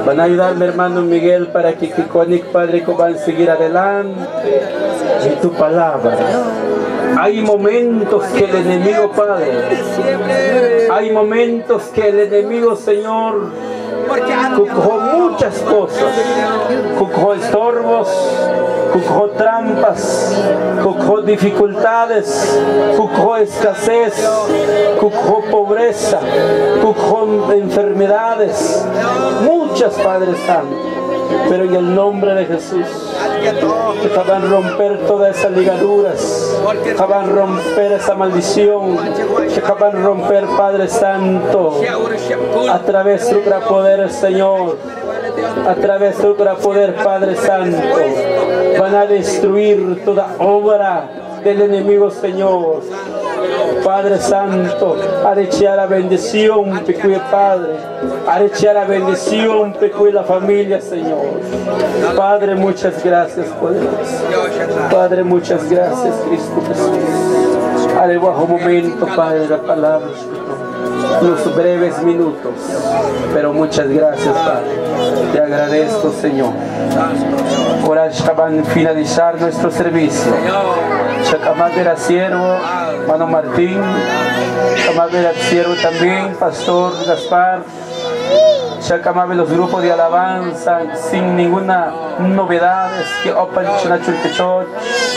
Van a ayudarme, hermano Miguel, para que Kikonik, Padre, que van a seguir adelante en tu palabra. Hay momentos que el enemigo, Padre, hay momentos que el enemigo, Señor, cucó muchas cosas, cucó estorbos, cucó trampas, cucó dificultades, cucó escasez, cucó pobreza, cucó enfermedades, muchas, Padre Santo. Pero en el nombre de Jesús, que van a romper todas esas ligaduras, que van a romper esa maldición, que van a romper, Padre Santo, a través de tu gran poder, Señor, a través de tu gran poder, Padre Santo, van a destruir toda obra del enemigo, Señor. Padre Santo, a echar la bendición, pecuye Padre, a echar la bendición, pecuye la familia, Señor. Padre, muchas gracias, poderoso. Padre, muchas gracias, Cristo Jesús. Haré bajo momento, Padre, la palabra, los breves minutos, pero muchas gracias, Padre. Te agradezco, Señor. Ahora van a finalizar nuestro servicio. Chacamabera siervo, Mano Martín, Chacamabera siervo también, Pastor Gaspar, Chacamabera los grupos de alabanza, sin ninguna novedad, que open Chunachulquechot,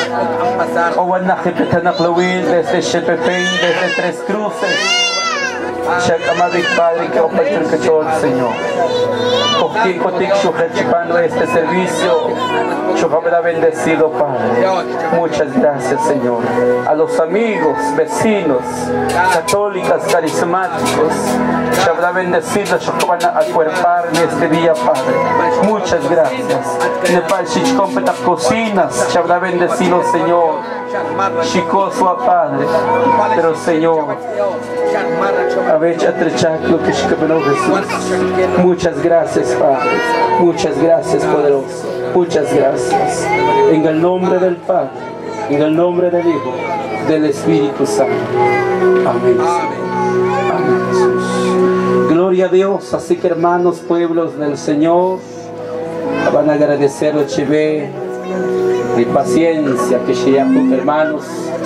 Owanajepetanaklawil, desde Chepepén, desde Tres Cruces. Chacamabic, Padre, que open Chulquechot, Señor. Porque Cotic Chujechipando este servicio, Chujabra bendecido, Padre. Muchas gracias, Señor. A los amigos, vecinos, católicas, carismáticos, Chujabra bendecido, Chujabra a acuerpar en este día, Padre. Muchas gracias. Nepal Chichcompeta cocinas, Chujabra bendecido, Señor. Chicoso, Padre. Pero, Señor, a ver, atrechar lo que Chicabenó Jesús. Muchas gracias, Padre. Muchas gracias, poderoso. Muchas gracias. En el nombre del Padre, en el nombre del Hijo, del Espíritu Santo. Amén. Amén, Jesús. Gloria a Dios. Así que, hermanos, pueblos del Señor, van a agradecer a Cheve de paciencia que Sheyahu, hermanos,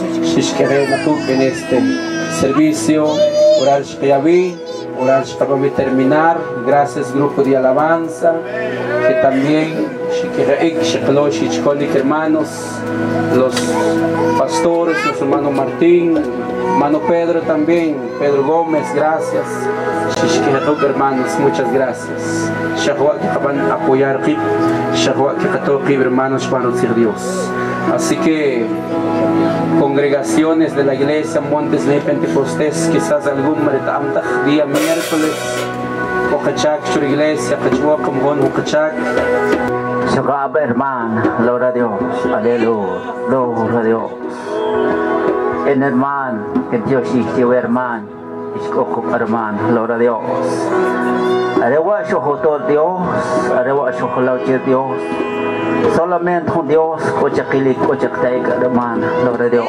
en este servicio. Orar Sheyavi. Orar para terminar, gracias grupo de alabanza, que también hermanos, los pastores, nuestro hermano Martín, hermano Pedro también, Pedro Gómez, gracias, hermanos, muchas gracias. Que van a apoyar, que hermanos van a decir Dios. Así que congregaciones de la iglesia Montes de Pentecostés, quizás algún día miércoles, Cocachac, su iglesia, Cachua, como Cocachac. Shabbat, hermano, gloria a Dios, aleluya, gloria a Dios. En hermano, que Dios hizo, hermano, escojo hermano, gloria a Dios. Arewa, yo jodo Dios, arewa, yo jodo Dios. Solamente con Dios, cochaquilik, cochactaica, hermano, gloria a Dios.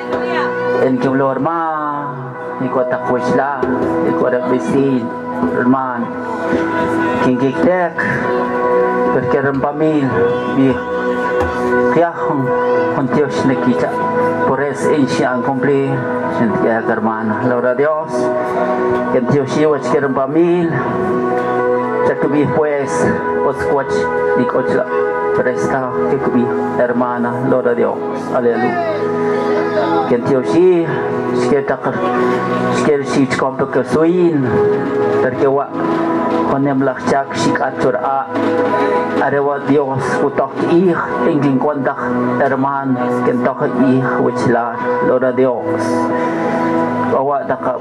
En que lo hermano, y cotacuishla, y cotacuisin, hermano. Quien quitek, porque era familia, y kiahun, con Dios ne quita. Por eso, en Shan cumplí, gente hermano, gloria a Dios. Que Dios iba a ser en familia, ya que vi pues, os coach, y cochla. Presta que cubi hermana, gloria a Dios, aleluya. Que Dios sí, que takar, que si compra que suin, porque wa konem lakchak sik atur a, arewa Dios utak ih, ingin kontak herman, que takar ih wichla, gloria a Dios. Bawa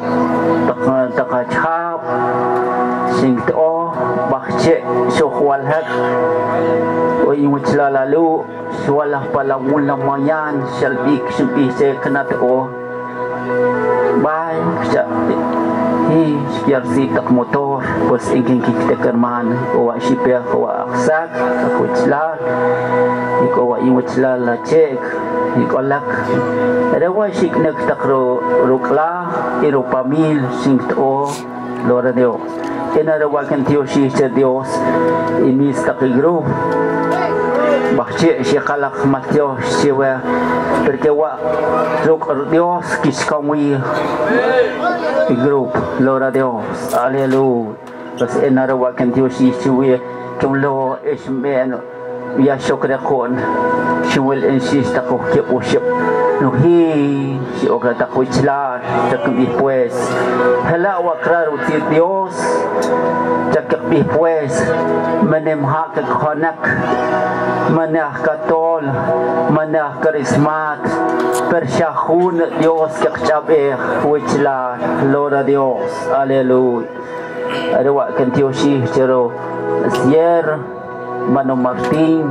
taka chap, sing to, bakche, sokwal hak. Oing wichla lalu sualah palangun lamayan shalbik shimpi se kenat o bay sya hi biar si tak motor bos ingin kita kerman o shipya ko aksak ko wichla iko wa wichla la cek iko lak ada wa shik nak takro rukla iro pamil sing to gloria a Dios enarawakan Dios Dios ini stakigro bahce sikalak matyo siwa berkewa ruk Dios kiskamwi grup lora Dios aleluya bas enarawakan Dios siwa kumlo ismen ya syukra kon siwal insista ko ke worship nuhi si ogra ta kuchla takbi pues hala wa kraru ti Dios takbi pues manem hak khonak manah katol manah karismat persyahun Dios kakcabe kuchla lora Dios aleluya ada wa kan tioshi cero sier mano Martin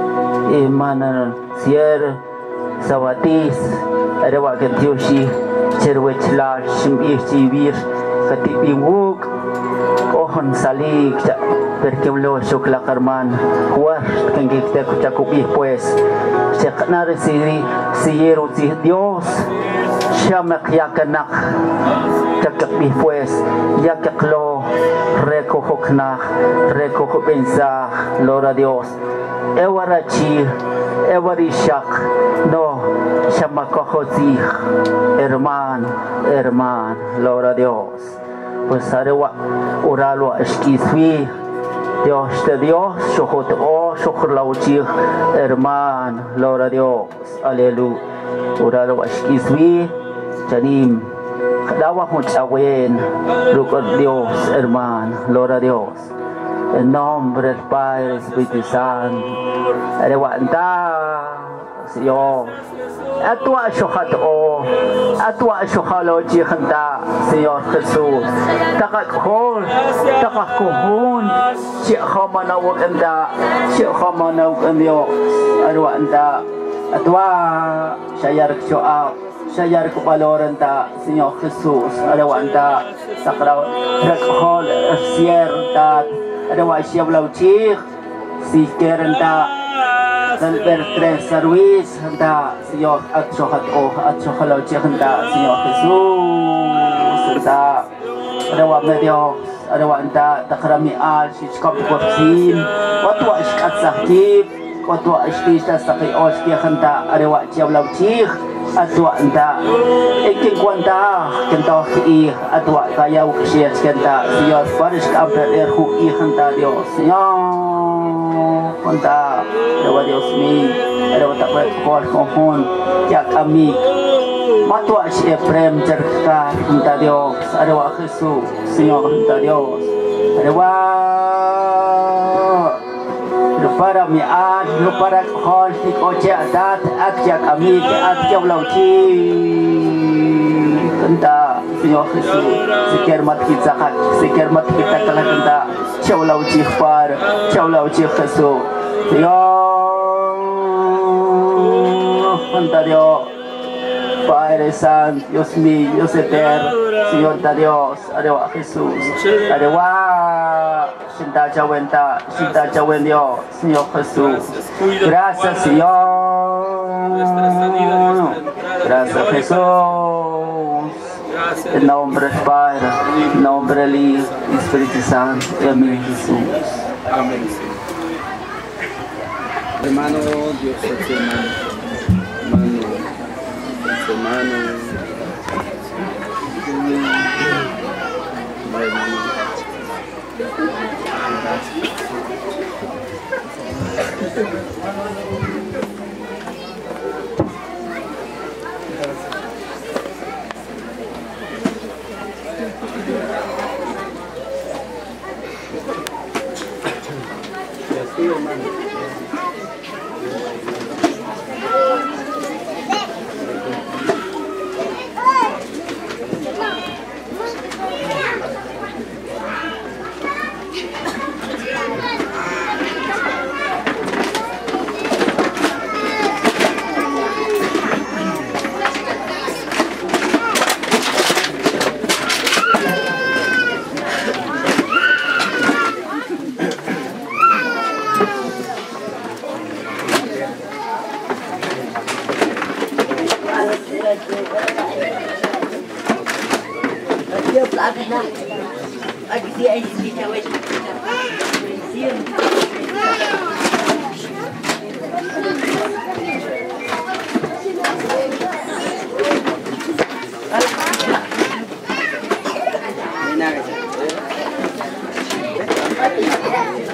mana sier sawatis ada waktu tioshi cerwechla shimir cibir katipinguk ohon salik perkemlo syukla karman kuar kan kita cakupi pues seknar siero si Dios syamak yakanak cakupi pues yakaklo reko hokna reko bensa lora Dios ewarachi ewarishak no shamakohozih herman lora Dios pues arewa uralo eskiswi Dios de Dios shohot o shohrlauchih herman lora Dios aleluya uralo eskiswi janim dawa muchawen rukor Dios herman lora Dios en nombre del Padre Espíritu Santo levanta Señor atua shohat o atua shohalo jihanta Señor Jesús takakol takakuhun sikhomana wakanda sikhomana wakandio arwanda atua syayar shoa syayar kepaloran ta Señor Jesús arwanda takraw rakhol sier ta ada wasyab laucih si kerenta dan bertres service henta Señor atsohat atsohat laucih henta Señor Jesús henta ada wa medio ada wa henta takrami al si skop korsin waktu askat sakit waktu astis sakit oski henta ada wa syab laucih atwa henta ikin kwanta kenta ki atwa kaya uksiat kenta Señor paris kampel erhu henta Dios Señor kwanta dewa Dios mi dewa tak kol kohon ya kami matwa si prem cerka henta Dios dewa Yesus Señor henta Dios dewa para mi'ad para khol tik oche adat akya kami akya ulauti kenta Señor Jesús sikermat kita zakat sikermat kita kalah kenta chaulauti par chaulauti Jesús Señor kenta Dios Padre Santo Dios mío Dios eterno Señor Dios adewa Jesús adewa cinta cawen Dios Señor Jesús gracias Señor gracias Jesús en nombre del Padre en nombre del Hijo y Espíritu Santo amén Jesús amén hermano Dios es hermano Dia pelakna. Nada.